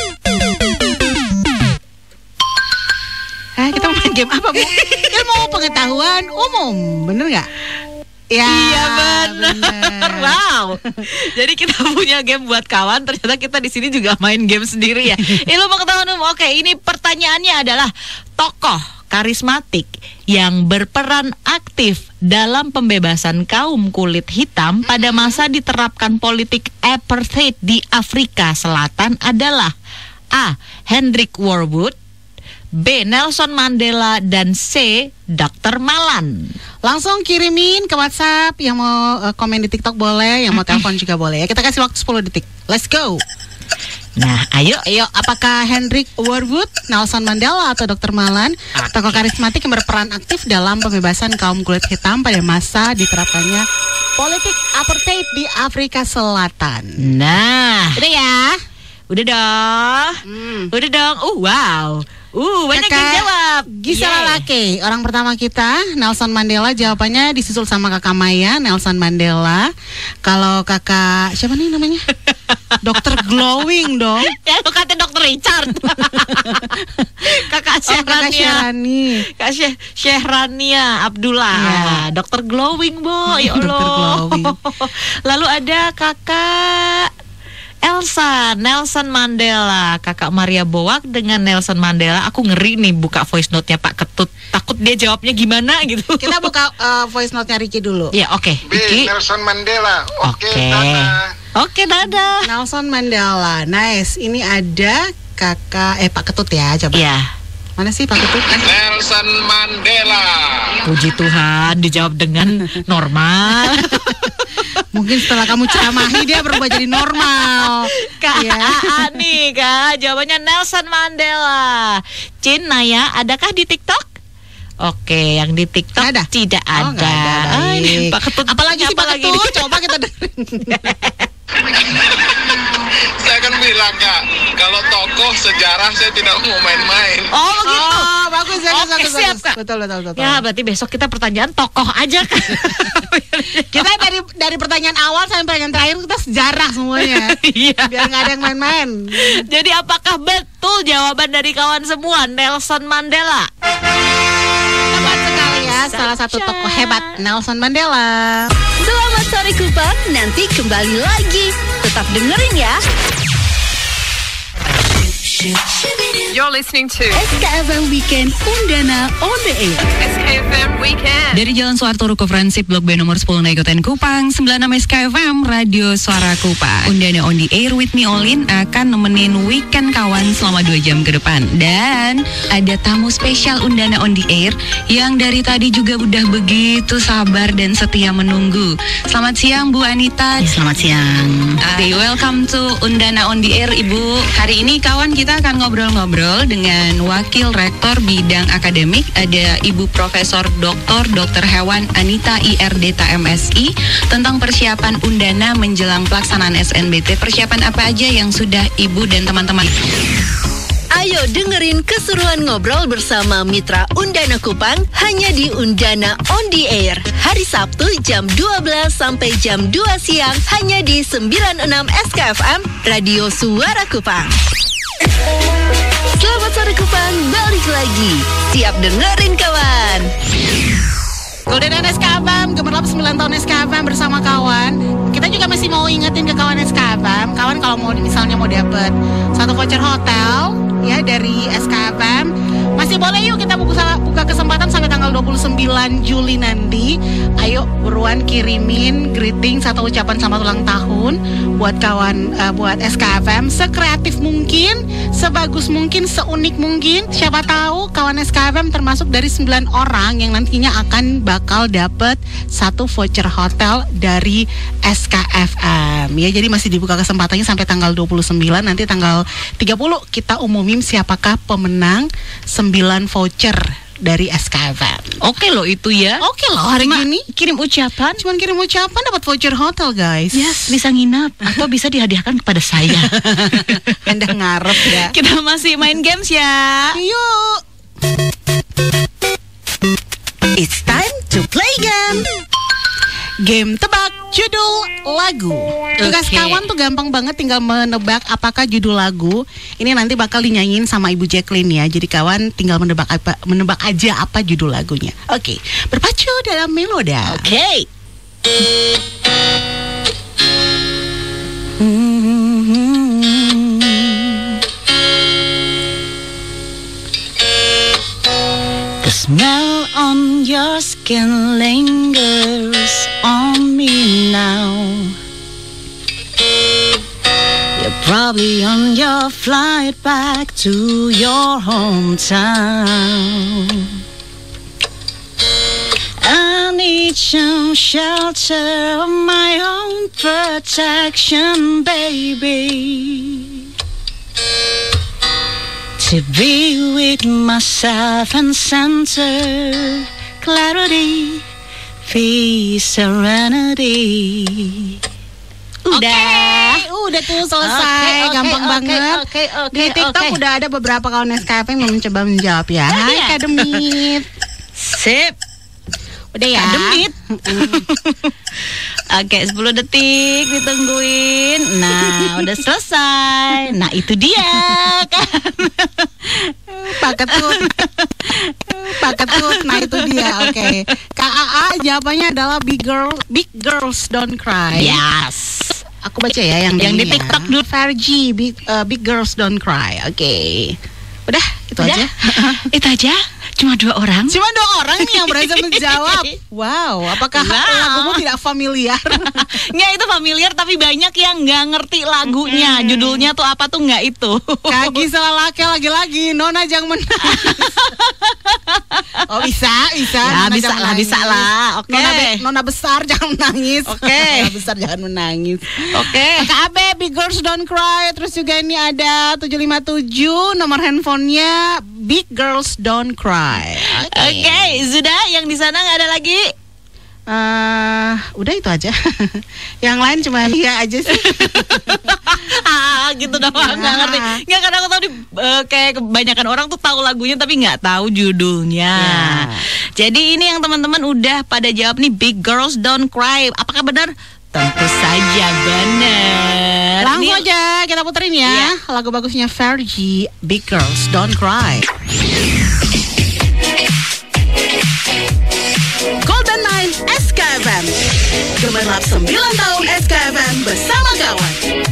Kita mau main game apa Bu? Ilmu pengetahuan umum, bener nggak? Ya, iya benar. Wow. Jadi kita punya game buat kawan. Ternyata kita di sini juga main game sendiri ya. Ilmu pengetahuan umum. Oke, ini pertanyaannya adalah tokoh karismatik yang berperan aktif dalam pembebasan kaum kulit hitam pada masa diterapkan politik apartheid di Afrika Selatan adalah A. Hendrik Verwoerd, B. Nelson Mandela, dan C. Dr. Malan. Langsung kirimin ke WhatsApp. Yang mau komen di TikTok boleh, yang mau telepon juga boleh ya. Kita kasih waktu 10 detik. Let's go. Nah, ayo. Apakah Hendrik Verwoerd, Nelson Mandela, atau Dr. Malan, tokoh karismatik yang berperan aktif dalam pembebasan kaum kulit hitam pada masa diterapkannya politik apartheid di Afrika Selatan? Nah, udah ya? Udah dong. Udah dong. Wow. Banyak yang jawab. Gisela Lake, orang pertama kita. Nelson Mandela, jawabannya disusul sama kakak Maya, Nelson Mandela. Kalau kakak, siapa nih namanya? Dr. Glowing dong. Ya, lu kata Dr. Richard. Kakak Syehrani. Kak Syehrania Abdullah. Ya. Dr. Glowing, Bo. Ya Allah. Dr. Glowing. Lalu ada kakak Elsa, Nelson Mandela. Kakak Maria Boak dengan Nelson Mandela. Aku ngeri nih buka voice note-nya Pak Ketut. Takut dia jawabnya gimana gitu. Kita buka voice note-nya Ricky dulu. Ya, oke. B. Nelson Mandela. Oke, dadah. Oke, dadah. Nelson Mandela. Nice. Ini ada kakak Pak Ketut ya, coba. Ya. Mana sih Pak Ketut? Nelson Mandela. Puji Tuhan, dijawab dengan normal. Mungkin setelah kamu ceramahi dia berubah jadi normal. Kak, nih Kak, jawabannya Nelson Mandela. Cin, Naya, adakah di TikTok? Oke, yang di TikTok ada? Tidak ada. Nggak ada. Pak Ketut, apalagi sih Pak Ketut? Coba kita dengerin. Saya kan bilang Kak, kalau tokoh sejarah saya tidak mau main-main. Oh begitu. Oh, bagus ya. Oke, siap Kak. Betul. Ya, berarti besok kita pertanyaan tokoh aja Kak. Kita dari pertanyaan awal sampai pertanyaan terakhir kita sejarah semuanya. Iya. Biar nggak ada yang main-main. Jadi apakah betul jawaban dari kawan semua Nelson Mandela? Tepat sekali ya, salah satu tokoh hebat Nelson Mandela. Selamat sore Kupang, nanti kembali lagi. Tetap dengerin ya. You're listening to SKFM Weekend Undana on the Air. SKFM Weekend. Dari Jalan Soeharto Ruko Fransip Blok B nomor 10 Naikoten Kupang, 96 SKFM Radio Suara Kupang. Undana on the Air with me Olin akan nemenin weekend kawan selama 2 jam ke depan. Dan ada tamu spesial Undana on the Air yang dari tadi juga udah begitu sabar dan setia menunggu. Selamat siang Bu Anita. Selamat siang. Welcome to Undana on the Air Ibu. Hari ini kawan kita akan ngobrol-ngobrol dengan Wakil Rektor Bidang Akademik, ada Ibu Profesor Dr. Hewan Anita IRDTA MSI, tentang persiapan Undana menjelang pelaksanaan SNBT. Persiapan apa aja yang sudah Ibu dan teman-teman? Ayo dengerin keseruan ngobrol bersama Mitra Undana Kupang hanya di Undana on the Air. Hari Sabtu jam 12 sampai jam 2 siang hanya di 96 SKFM Radio Suara Kupang. Selamat sore Kupang, balik lagi. Siap dengerin kawan. Golden Nine SKFM, gemerlap 9 tahun SKFM bersama kawan. Kita juga masih mau ingetin ke kawan SKFM, kawan kalau misalnya mau dapat 1 voucher hotel ya dari SKFM. Masih boleh yuk kita buka kesempatan sampai tanggal 29 Juli nanti. Ayo buruan kirimin greeting atau ucapan selamat ulang tahun buat kawan buat SKFM, sekreatif mungkin, sebagus mungkin, seunik mungkin. Siapa tahu kawan SKFM termasuk dari 9 orang yang nantinya akan bakal dapet 1 voucher hotel dari SKFM. Ya, jadi masih dibuka kesempatannya sampai tanggal 29. Nanti tanggal 30 kita umumin siapakah pemenang 9 voucher dari SKFM. Oke loh itu ya. Oke loh hari ini kirim ucapan. Cuman kirim ucapan dapat voucher hotel guys. Yes, bisa nginap atau bisa dihadiahkan kepada saya. Anda ngarep ya. Kita masih main games ya. Yuk. It's time to play game. Game tebak judul lagu. Tugas kawan tuh gampang banget, tinggal menebak apakah judul lagu. Ini nanti bakal dinyanyiin sama Ibu Jacqueline ya. Jadi kawan tinggal menebak aja apa judul lagunya. Oke, berpacu dalam meloda. Oke. The smell on your skin lingers on me now. You're probably on your flight back to your hometown. I need some shelter of my own protection, baby. To be with myself and center clarity, peace, serenity. Udah tuh selesai, gampang banget. Di TikTok udah ada beberapa kawan SKP yang mencoba menjawab ya. Hai Kak Demit. Sip. Udah ya. Demit. Oke, 10 detik ditungguin. Nah, udah selesai. Nah, itu dia kan. Pak Ketut. Nah, itu dia. Oke. KAA jawabannya adalah Big Girls Don't Cry. Yes. Aku baca ya yang di TikTok dulu. Fergie, Big Girls Don't Cry. Oke. Udah, itu aja. Itu aja. Cuma 2 orang. Cuma 2 orang nih yang berhasil menjawab. Wow, apakah lagumu tidak familiar? Nggak, itu familiar tapi banyak yang nggak ngerti lagunya. Judulnya tuh apa tuh nggak itu. Kaki selaki lagi-lagi, Nona jangan menangis. Oh bisa. Ya, bisa lah. Oke. Nona besar jangan menangis. Oke. Nona besar jangan menangis. Oke. Kak Abe, Big Girls Don't Cry. Terus juga ini ada 757 nomor handphonenya Big Girls Don't Cry. Oke, sudah. Yang di sana nggak ada lagi. Udah itu aja. Yang lain cuma iya aja sih. Gitu doang, nggak ngerti. Nggak, karena aku tahu kayak kebanyakan orang tuh tahu lagunya tapi nggak tahu judulnya. Jadi ini yang teman-teman udah pada jawab nih, Big Girls Don't Cry. Apakah benar? Tentu saja benar. Langsung aja kita puterin ya. Lagu bagusnya Fergie, Big Girls Don't Cry. Golden Nine SKFM, gemerlap 9 tahun SKFM bersama kawan.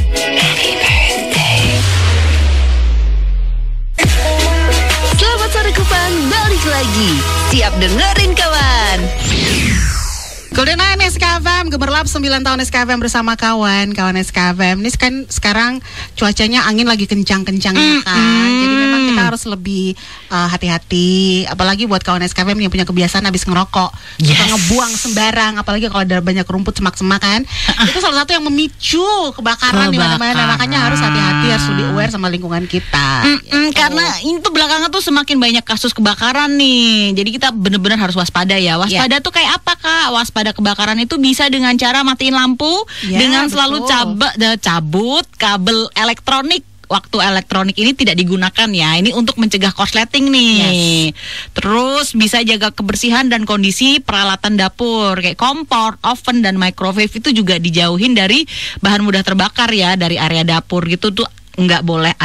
Selamat sore Kupang, balik lagi. Siap dengerin kawan. Golden Nine SKFM, gemerlap 9 tahun SKFM bersama kawan SKFM. Ini kan sekarang cuacanya angin lagi kencang-kencangnya kan. Jadi memang kita harus lebih hati-hati. Apalagi buat kawan SKFM yang punya kebiasaan habis ngerokok suka ngebuang sembarang. Apalagi kalau ada banyak rumput semak-semak kan. Itu salah satu yang memicu kebakaran di mana-mana. Makanya harus hati-hati, harus lebih aware sama lingkungan kita. Karena itu belakangan tuh semakin banyak kasus kebakaran nih. Jadi kita benar-benar harus waspada ya. Waspada tuh kayak apa Kak? Waspada kebakaran itu bisa dengan cara matiin lampu, dengan selalu cabut kabel elektronik. Waktu elektronik ini tidak digunakan ya. Ini untuk mencegah korsleting nih. Terus bisa jaga kebersihan dan kondisi peralatan dapur kayak kompor, oven dan microwave itu juga dijauhin dari bahan mudah terbakar ya, dari area dapur gitu tuh nggak boleh ada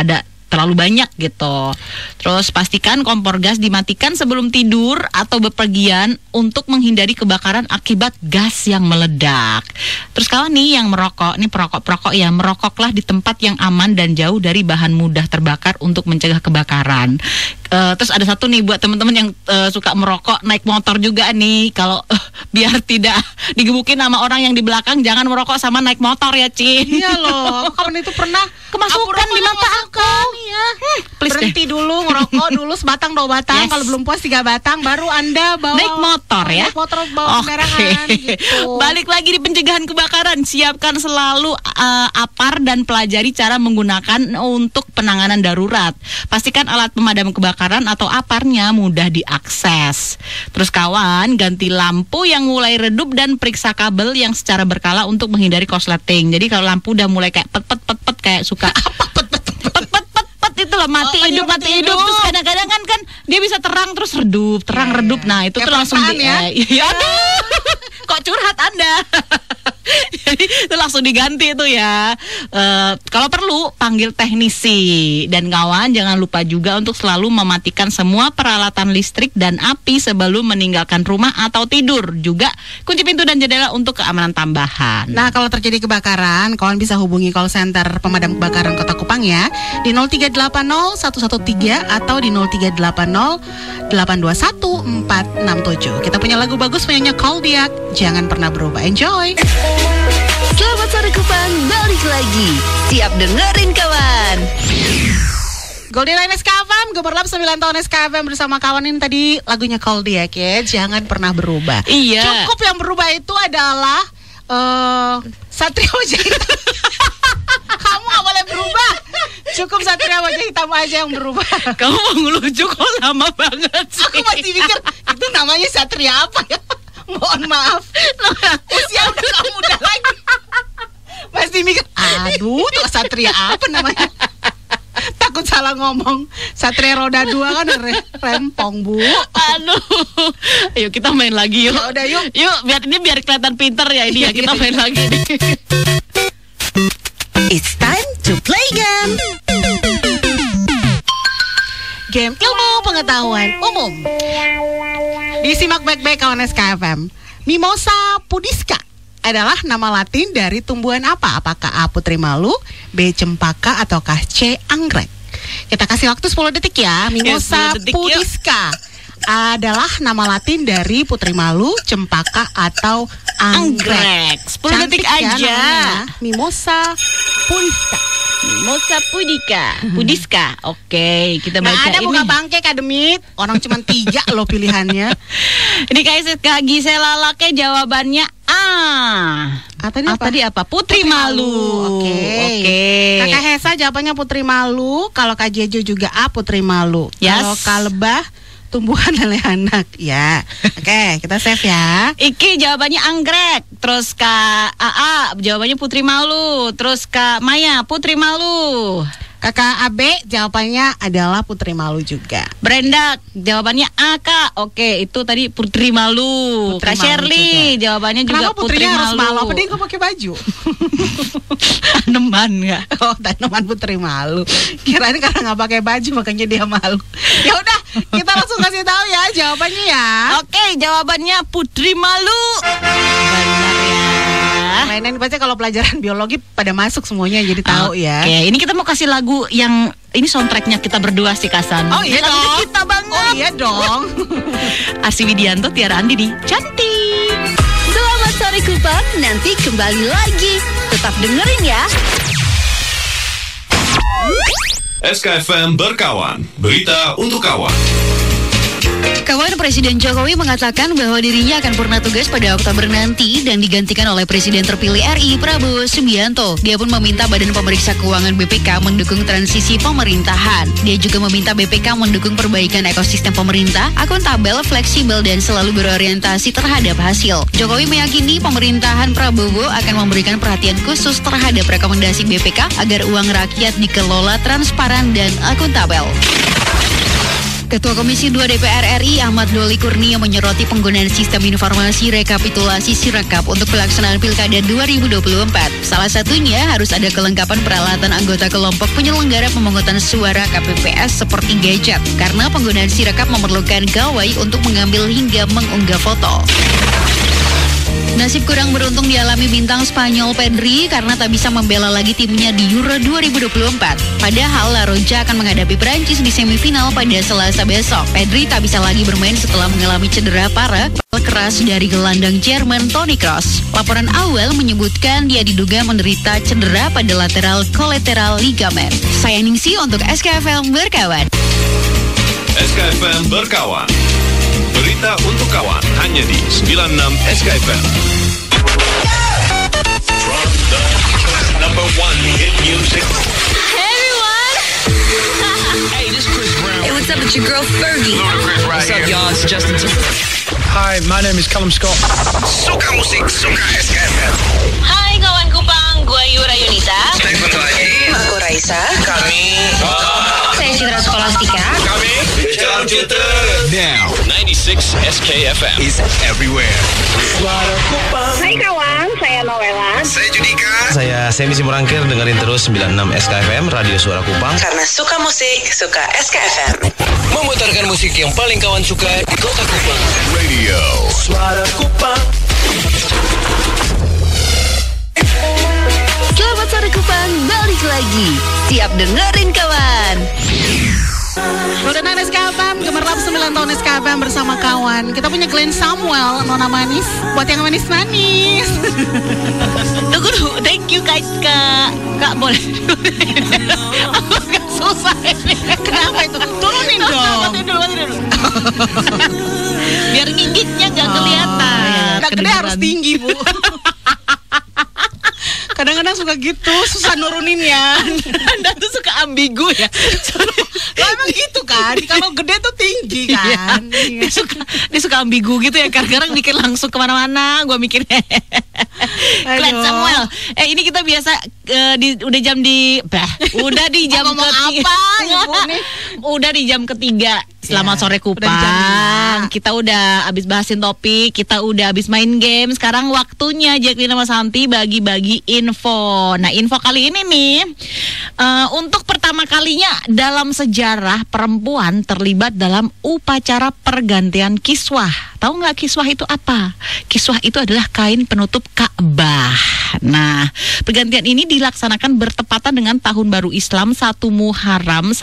terlalu banyak gitu. Terus pastikan kompor gas dimatikan sebelum tidur atau bepergian untuk menghindari kebakaran akibat gas yang meledak. Terus kawan nih yang merokok, nih perokok ya, merokoklah di tempat yang aman dan jauh dari bahan mudah terbakar untuk mencegah kebakaran. Terus ada satu nih buat teman-teman yang suka merokok naik motor juga nih, kalau biar tidak digebukin sama orang yang di belakang, jangan merokok sama naik motor ya, Ci. Iya loh, kapan itu pernah kemasukan di mata aku. Ya. Berhenti dulu ngerokok dulu sebatang 2 batang, kalau belum puas 3 batang baru Anda bawa naik motor ya. Naik motor bawa kendaraan gitu. Balik lagi di pencegahan kebakaran, siapkan selalu APAR dan pelajari cara menggunakan untuk penanganan darurat. Pastikan alat pemadam kebakaran atau APAR-nya mudah diakses. Terus kawan, ganti lampu yang mulai redup dan periksa kabel yang secara berkala untuk menghindari korsleting. Jadi kalau lampu udah mulai kayak pet kayak suka itu lah mati hidup. Terus kadang-kadang kan dia bisa terang terus redup, redup. Nah, itu tuh langsung ya. Kok curhat Anda? Jadi itu langsung diganti itu ya. Kalau perlu panggil teknisi. Dan kawan jangan lupa juga untuk selalu mematikan semua peralatan listrik dan api sebelum meninggalkan rumah atau tidur. Juga kunci pintu dan jendela untuk keamanan tambahan. Nah, kalau terjadi kebakaran, kawan bisa hubungi call center pemadam kebakaran Kota Kupang ya di 0380 113 atau di 0380 821 467. Kita punya lagu bagus penyanyi Koldiak, Jangan Pernah Berubah. Enjoy. Selamat sore Kupang, balik lagi. Siap dengerin kawan. Golden Line SKFM, Gemerlap 9 tahun SKFM bersama kawan ini tadi lagunya Koldiak ya, Jangan Pernah Berubah. Iya. Cukup yang berubah itu adalah Satria Wajah Hitam. Kamu gak boleh berubah. Cukup Satria Wajah Hitam aja yang berubah. Kamu mau ngelucu kok lama banget sih. Aku masih mikir itu namanya Satria apa ya. Mohon maaf, usia udah gak muda lagi. Masih mikir, aduh tuh Satria apa namanya. Takut salah ngomong. Satria roda 2 kan rempong, Bu. Aduh. Ayo kita main lagi yuk. Ya udah yuk. Yuk biar kelihatan pinter ya ini ya. Kita main lagi nih. It's time to play game. Game ilmu pengetahuan umum. Disimak baik-baik kawan SKFM. Mimosa pudica adalah nama latin dari tumbuhan apa? Apakah A. putri malu, B. cempaka, ataukah C. anggrek? Kita kasih waktu 10 detik ya. Mimosa pudica adalah nama latin dari putri malu, cempaka, atau anggrek. 10 detik aja ya, Mimosa pudica. Mimosa pudica. Oke, kita baca ada ini. bunga bangke Kademit. Orang cuma 3 loh pilihannya. Ini kayak Kak Gisela Lake jawabannya A. Tadi apa? Putri malu. Oke. Kakak Hesa jawabannya putri malu. Kalau Kak Jejo juga A, putri malu. Yes. Kalau Kak Lebah tumbuhan oleh anak ya. Oke, kita save ya. Iki jawabannya anggrek. Terus Kak AA jawabannya putri malu. Terus Kak Maya putri malu. Kakak Abe jawabannya adalah putri malu juga. Brenda jawabannya A, Kak. Oke, itu tadi putri malu. Kak Shirley jawabannya juga putri malu. Harus malu? Apa dia nggak pakai baju? Tanaman nggak? Oh, tanaman putri malu. Kirain karena nggak pakai baju makanya dia malu. Ya udah, kita langsung kasih tahu ya jawabannya ya. Oke, jawabannya putri malu. Benar ya. Lain-lain baca kalau pelajaran biologi pada masuk semuanya jadi tahu ya. Oke, ini kita mau kasih lagu yang ini soundtracknya kita berdua sih Kasan. Oh iya dong. Kita banget. Oh iya dong. Arsi Widianto, Tiara Andini, cantik. Selamat sore Kupang, nanti kembali lagi. Tetap dengerin ya. SKFM berkawan, berita untuk kawan. Kawan, Presiden Jokowi mengatakan bahwa dirinya akan purna tugas pada Oktober nanti dan digantikan oleh Presiden terpilih RI Prabowo Subianto. Dia pun meminta Badan Pemeriksa Keuangan BPK mendukung transisi pemerintahan. Dia juga meminta BPK mendukung perbaikan ekosistem pemerintah, akuntabel, fleksibel, dan selalu berorientasi terhadap hasil. Jokowi meyakini pemerintahan Prabowo akan memberikan perhatian khusus terhadap rekomendasi BPK agar uang rakyat dikelola transparan dan akuntabel. Ketua Komisi 2 DPR RI Ahmad Doli Kurnia menyoroti penggunaan sistem informasi rekapitulasi Sirekap untuk pelaksanaan Pilkada 2024. Salah satunya harus ada kelengkapan peralatan anggota kelompok penyelenggara pemungutan suara KPPS seperti gadget, karena penggunaan Sirekap memerlukan gawai untuk mengambil hingga mengunggah foto. Nasib kurang beruntung dialami bintang Spanyol Pedri karena tak bisa membela lagi timnya di Euro 2024. Padahal La Roja akan menghadapi Prancis di semifinal pada Selasa besok. Pedri tak bisa lagi bermain setelah mengalami cedera parah keras dari gelandang Jerman Toni Kroos. Laporan awal menyebutkan dia diduga menderita cedera pada lateral kolateral ligamen. Saya Ningsi untuk SKFM Berkawan. SKFM Berkawan. Berita untuk kawan hanya di 96 SKFM. From the number one hit music. Hey everyone! Hey, this is Chris Brown. Hey, what's up? It's your girl Fergie. What's up, y'all? It's Justin Timberlake. Hi, my name is Callum Scott. Suka musik, suka SKFM. Hai kawan Kupang, gue Yura Yunita. Stephen lagi. Aku Raisa. Kami. Saya Citra Skolastika. Kami Jam Citra. Now 96 SKFM is everywhere. Suara Kupang. Hai kawan, saya Noella. Saya Judika. Saya Semi Simurangkir, dengerin terus 96 SKFM Radio Suara Kupang. Karena suka musik, suka SKFM. Memutarkan musik yang paling kawan suka di Kota Kupang. Radio Suara Kupang. Selamat sore Kupang, balik lagi. Siap dengerin kawan. Golden Night SKFM, gemerlap 9 tahun SKFM bersama kawan. Kita punya Glenn Samuel, Nona Manis. Buat yang manis-manis. Tunggu dulu, thank you Kak. Kak boleh. Aku agak susah ini. Kenapa itu? Turunin dong. Mati dulu. Biar gigitnya gak kelihatan. Nah, gede harus tinggi, Bu. Kadang-kadang suka gitu, susah nuruninnya. Anda tuh suka ambigu ya. Lah emang gitu kan, kalau gede tuh tinggi kan. Dia suka ambigu gitu ya. Kadang-kadang mikir langsung kemana-mana. Gue mikir Glenn Samuel. Ini kita biasa udah di jam apa Ibu nih? Udah di jam ketiga. Selamat sore Kupang. Kita udah abis bahasin topik, kita udah abis main game. Sekarang waktunya Jacqueline sama Santi bagi-bagi info. Nah, info kali ini nih untuk pertama kalinya dalam sejarah perempuan terlibat dalam upacara pergantian kiswah. Tahu nggak kiswah itu apa? Kiswah itu adalah kain penutup Ka'bah. Nah, pergantian ini dilaksanakan bertepatan dengan Tahun Baru Islam 1 Muharram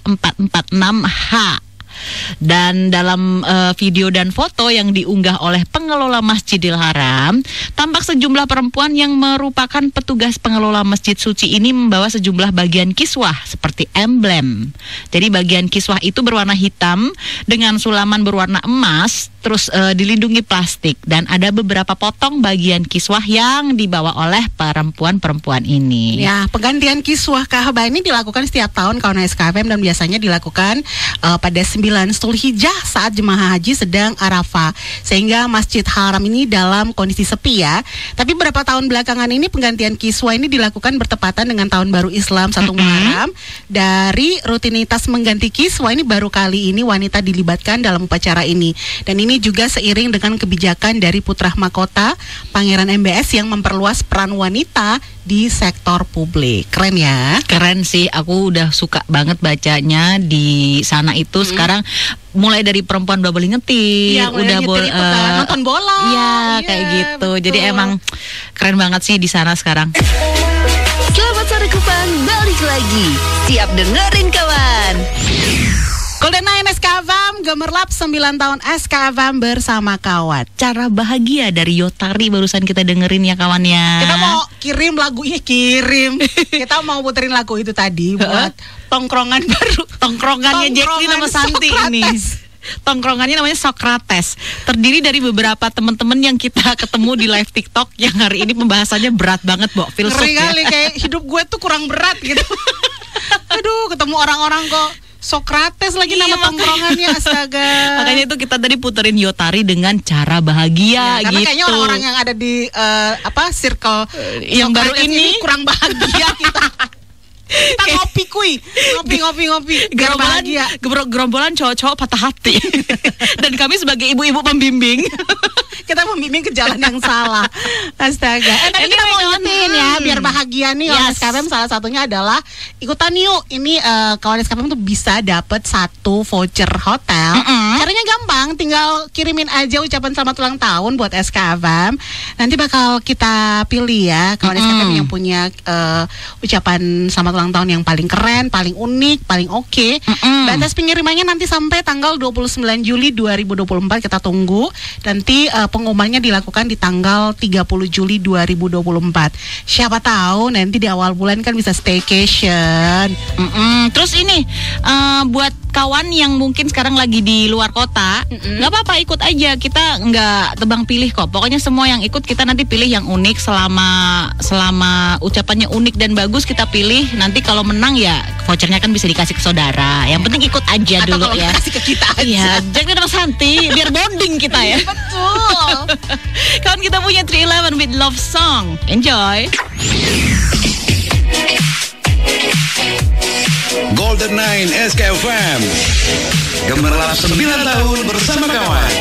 1446 H. Dan dalam video dan foto yang diunggah oleh pengelola Masjidil Haram, tampak sejumlah perempuan yang merupakan petugas pengelola Masjid Suci ini membawa sejumlah bagian kiswah seperti emblem. Jadi bagian kiswah itu berwarna hitam dengan sulaman berwarna emas, terus dilindungi plastik, dan ada beberapa potong bagian kiswah yang dibawa oleh perempuan-perempuan ini. Ya, pergantian kiswah Ka'bah ini dilakukan setiap tahun kawan SKFM dan biasanya dilakukan pada 9 Zulhijjah saat jemaah haji sedang Arafah, sehingga Masjid Haram ini dalam kondisi sepi ya. Tapi beberapa tahun belakangan ini penggantian kiswah ini dilakukan bertepatan dengan Tahun Baru Islam 1 Muharram. Dari rutinitas mengganti kiswah ini baru kali ini wanita dilibatkan dalam upacara ini. Dan ini juga seiring dengan kebijakan dari Putra Mahkota Pangeran MBS yang memperluas peran wanita di sektor publik. Keren ya? Keren sih, aku udah suka banget bacanya di sana itu. Sekarang mulai dari perempuan udah boleh nyetir, udah boleh nonton bola. Iya, kayak gitu. Betul. Jadi emang keren banget sih di sana sekarang. Selamat sore Kupang, balik lagi. Siap dengerin kawan. Golden Night SKFM, gemerlap 9 tahun SKFM bersama kawan. Cara bahagia dari Yotari barusan kita dengerin ya kawan ya. Kita mau kirim lagunya, kita mau puterin lagu itu tadi buat tongkrongan baru. Tongkrongannya Jacqueline sama Santi ini. Tongkrongannya namanya Sokrates. Terdiri dari beberapa teman-teman yang kita ketemu di live TikTok yang hari ini pembahasannya berat banget, Bo. Filsuf ngeri kali, ya. kayak hidup gue tuh kurang berat gitu. Aduh, ketemu orang-orang kok Sokrates lagi nama tongkrongannya, astaga. Makanya itu kita tadi puterin Yotari dengan cara bahagia karena gitu. kayaknya orang-orang yang ada di circle yang baru ini kurang bahagia kita. Kita ngopi santuy. Ngopi. Biar bahagia. Gerombolan cowok-cowok patah hati. Dan kami sebagai ibu-ibu pembimbing kita membimbing ke jalan yang salah. Astaga. Tapi kita mau ingetin ya, biar bahagia nih. Kawan SKFM salah satunya adalah ikutan yuk. Ini kawan SKFM tuh bisa dapat 1 voucher hotel. Caranya gampang, tinggal kirimin aja ucapan selamat ulang tahun buat SKFM. Nanti bakal kita pilih ya kawan SKFM yang punya ucapan selamat ulang tahun yang paling keren, paling unik, paling oke. Batas pengirimannya nanti sampai tanggal 29 Juli 2024 kita tunggu. Nanti pengumumannya dilakukan di tanggal 30 Juli 2024. Siapa tahu nanti di awal bulan kan bisa staycation. Terus ini buat kawan yang mungkin sekarang lagi di luar kota, nggak apa-apa, ikut aja. Kita nggak tebang pilih kok. Pokoknya semua yang ikut kita nanti pilih yang unik. Selama ucapannya unik dan bagus kita pilih. Nanti kalau menang ya vouchernya kan bisa dikasih ke saudara. Yang penting ikut aja atau dulu ya. Kasih ke kita aja. Iya, jangan sama Santi biar bonding kita ya. Betul. Kawan kita punya 311 with Love Song. Enjoy. Golden 9 SKFM gemerlap 9 tahun bersama kawan.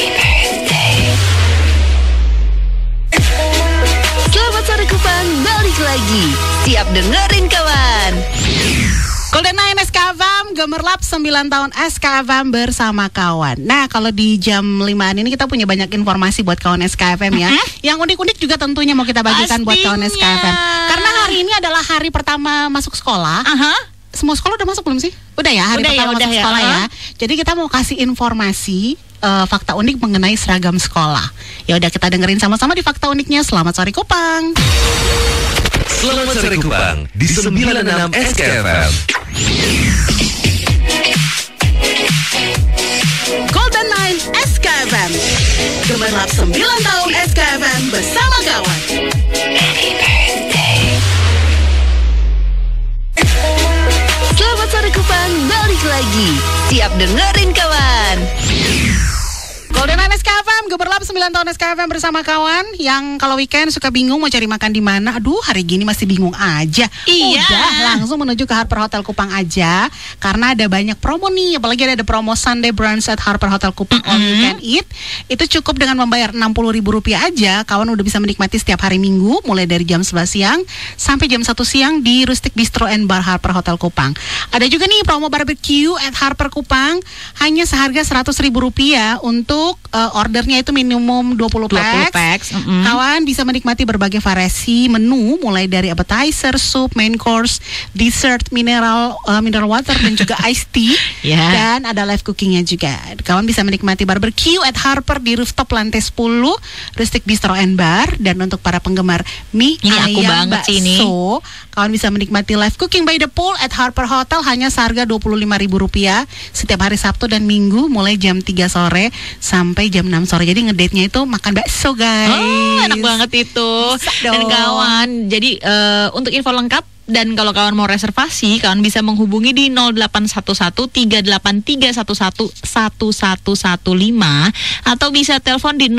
Selamat sore Kupang, balik lagi. Siap dengerin kawan. Golden 9 SKFM gemerlap 9 tahun SKFM bersama kawan. Nah, kalau di jam 5-an ini kita punya banyak informasi buat kawan SKFM ya. Yang unik-unik juga tentunya mau kita bagikan buat kawan SKFM. Karena hari ini adalah hari pertama masuk sekolah. Semua sekolah udah masuk belum sih? Udah ya, hari pertama masuk sekolah ya. Jadi kita mau kasih informasi fakta unik mengenai seragam sekolah. Ya udah kita dengerin sama-sama di fakta uniknya. Selamat sore Kupang. Selamat sore Kupang di 96 SKFM. Golden 9 SKFM gemerlap 9 tahun SKFM bersama kawan. Selamat sore Kupang, balik lagi. Siap dengerin kawan. Golden 9 SKFM gemerlap 9 tahun SKFM bersama kawan. Yang kalau weekend suka bingung mau cari makan di mana. Aduh, hari gini masih bingung aja. Iya. Udah langsung menuju ke Harper Hotel Kupang aja. Karena ada banyak promo nih. Apalagi ada promo Sunday Brunch at Harper Hotel Kupang All You Can Eat. Itu cukup dengan membayar Rp60.000 aja. Kawan udah bisa menikmati setiap hari Minggu mulai dari jam 11 siang sampai jam 1 siang di Rustic Bistro and Bar Harper Hotel Kupang. Ada juga nih promo barbecue at Harper Kupang hanya seharga Rp100.000 untuk ordernya itu minimum 20 packs. Kawan bisa menikmati berbagai variasi menu mulai dari appetizer, soup, main course, dessert, mineral water dan juga iced tea. Dan ada live cookingnya juga. Kawan bisa menikmati barbecue at Harper di rooftop lantai 10 Rustic Bistro and Bar. Dan untuk para penggemar mie ayam bakso, kawan bisa menikmati live cooking by the pool at Harper Hotel hanya seharga Rp25.000 setiap hari Sabtu dan Minggu mulai jam 3 sore sampai jam 6 sore. Jadi ngedate-nya itu makan bakso, guys. Enak banget itu. Dan kawan, jadi untuk info lengkap dan kalau kawan mau reservasi, kawan bisa menghubungi di 0811-383-11-1115 atau bisa telepon di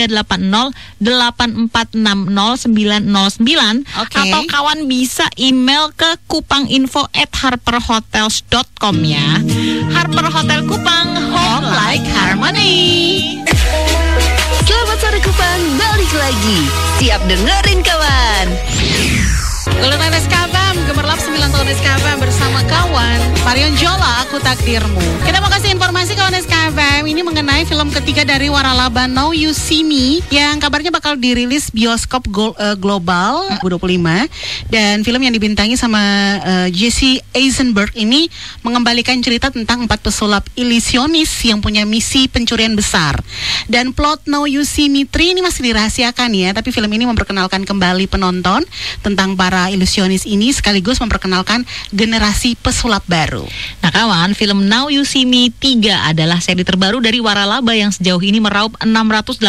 0380-8460-909. Atau kawan bisa email ke kupanginfo@harperhotels.com ya. Harper Hotel Kupang, home like harmony. Selamat sore Kupang, balik lagi. Siap dengerin kawan. Golden 9 SKFM gemerlap 9 tahun SKFM bersama kawan. Marion Jola, Aku Takdirmu. Kita mau kasih informasi kawan SKFM ini mengenai film ketiga dari Waralaba, Now You See Me, yang kabarnya bakal dirilis bioskop global 2025. Dan film yang dibintangi sama Jesse Eisenberg ini mengembalikan cerita tentang 4 pesulap ilusionis yang punya misi pencurian besar. Dan plot Now You See Me 3 ini masih dirahasiakan ya, tapi film ini memperkenalkan kembali penonton tentang para ilusionis ini sekaligus memperkenalkan generasi pesulap baru. Nah kawan, film Now You See Me 3 adalah seri terbaru dari Waralaba yang sejauh ini meraup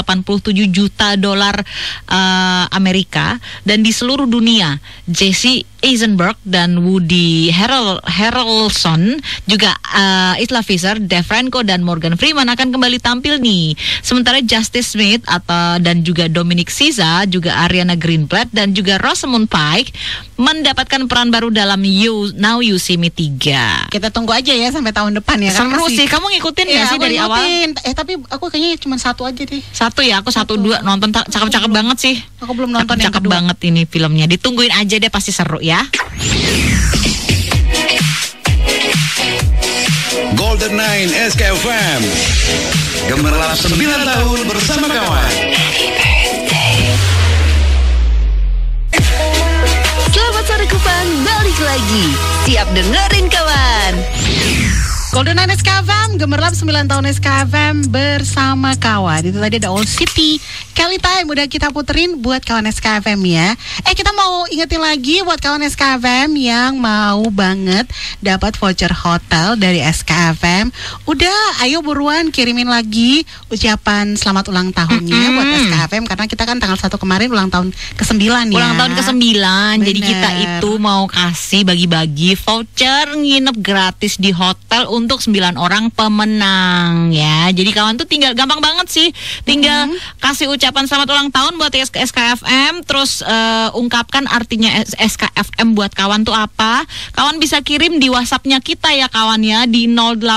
$687 juta Amerika dan di seluruh dunia. Jesse Eisenberg dan Woody Harrelson, juga Isla Fisher, Dave Franco dan Morgan Freeman akan kembali tampil nih. Sementara Justice Smith dan juga Dominic Sisa, juga Ariana Greenblatt dan juga Rosamund Pike mendapatkan peran baru dalam Now You See Me 3. Kita tunggu aja ya sampai tahun depan ya. Seru sih. Kamu ngikutin nggak sih dari awal? Tapi aku kayaknya cuma satu aja deh. Satu ya, aku 1-2 nonton, cakep-cakep banget sih. Aku belum nonton yang cakep kedua. Banget ini filmnya. Ditungguin aja deh, pasti seru ya. Golden 9 SKFM gemerlap 9 tahun bersama kawan. Selamat sore Kupang, balik lagi. Siap dengerin kawan. Golden 9 SKFM, gemerlap 9 tahun SKFM bersama kawan. Itu tadi ada Old City, Kelly Time udah kita puterin buat kawan SKFM ya. Kita mau ingetin lagi buat kawan SKFM yang mau banget dapat voucher hotel dari SKFM. Udah, ayo buruan kirimin lagi ucapan selamat ulang tahunnya buat SKFM, karena kita kan tanggal 1 kemarin ulang tahun ke-9 ya. Ulang tahun ke-9. Jadi kita itu mau kasih bagi-bagi voucher nginep gratis di hotel untuk 9 orang pemenang ya. Jadi kawan tuh tinggal gampang banget sih. Tinggal kasih ucapan selamat ulang tahun buat SKFM, terus ungkapkan artinya SKFM buat kawan tuh apa. Kawan bisa kirim di WhatsApp-nya kita ya kawan ya, di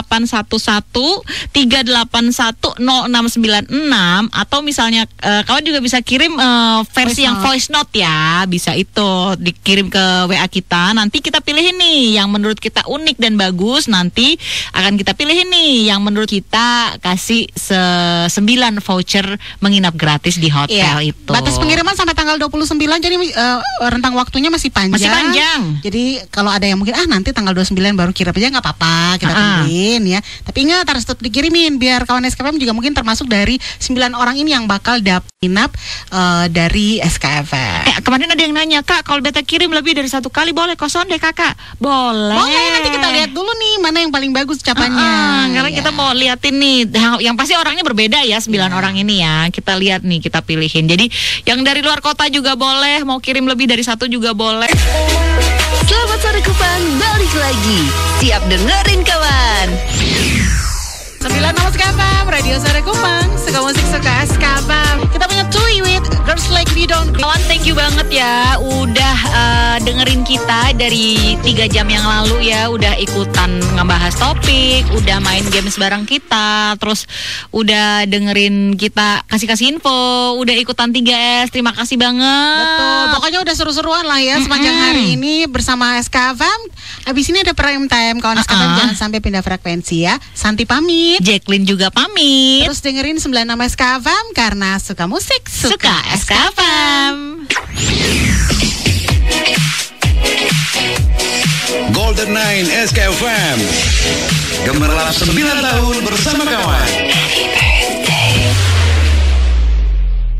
0811-381-0696, atau misalnya kawan juga bisa kirim versi yang voice note ya. Bisa itu dikirim ke WA kita. Nanti kita pilihin nih yang menurut kita unik dan bagus. Nanti akan kita pilih nih yang menurut kita kasih 9 voucher menginap gratis di hotel itu. Batas pengiriman sampai tanggal 29, jadi rentang waktunya masih panjang. Masih panjang. Jadi kalau ada yang mungkin nanti tanggal 29 baru kirim aja, nggak apa-apa, kita tungguin ya. Tapi ingat harus tetap dikirimin biar kawan SKFM juga mungkin termasuk dari 9 orang ini yang bakal nginap dari SKFM. Kemarin ada yang nanya, Kak, kalau beta kirim lebih dari 1 kali boleh kosong deh Kakak? Boleh. Nanti kita lihat dulu nih mana yang paling bagus ucapannya. Karena kita mau liatin nih, yang pasti orangnya berbeda ya, 9 orang ini ya. Kita lihat nih, kita pilihin. Jadi yang dari luar kota juga boleh, mau kirim lebih dari 1 juga boleh. Selamat sore Kupang, balik lagi. Siap dengerin kawan. 9 nama SKFM, Radio Sore Kupang, suka musik, suka SKFM. Kita punya Tui with Girls Like We Don't. Kawan, thank you banget ya udah dengerin kita dari 3 jam yang lalu ya. Udah ikutan ngebahas topik, udah main games bareng kita, terus udah dengerin kita kasih info, udah ikutan 3S. Terima kasih banget. Betul, pokoknya udah seru-seruan lah ya sepanjang hari ini bersama SKFM. Abis ini ada prime time, kawan SKFM jangan sampai pindah frekuensi ya. Santi pamit, Jacqueline juga pamit. Terus dengerin 9 nama SKFM karena suka musik, suka SKFM. Golden 9 SKFM gemerlap 9 tahun bersama kawan.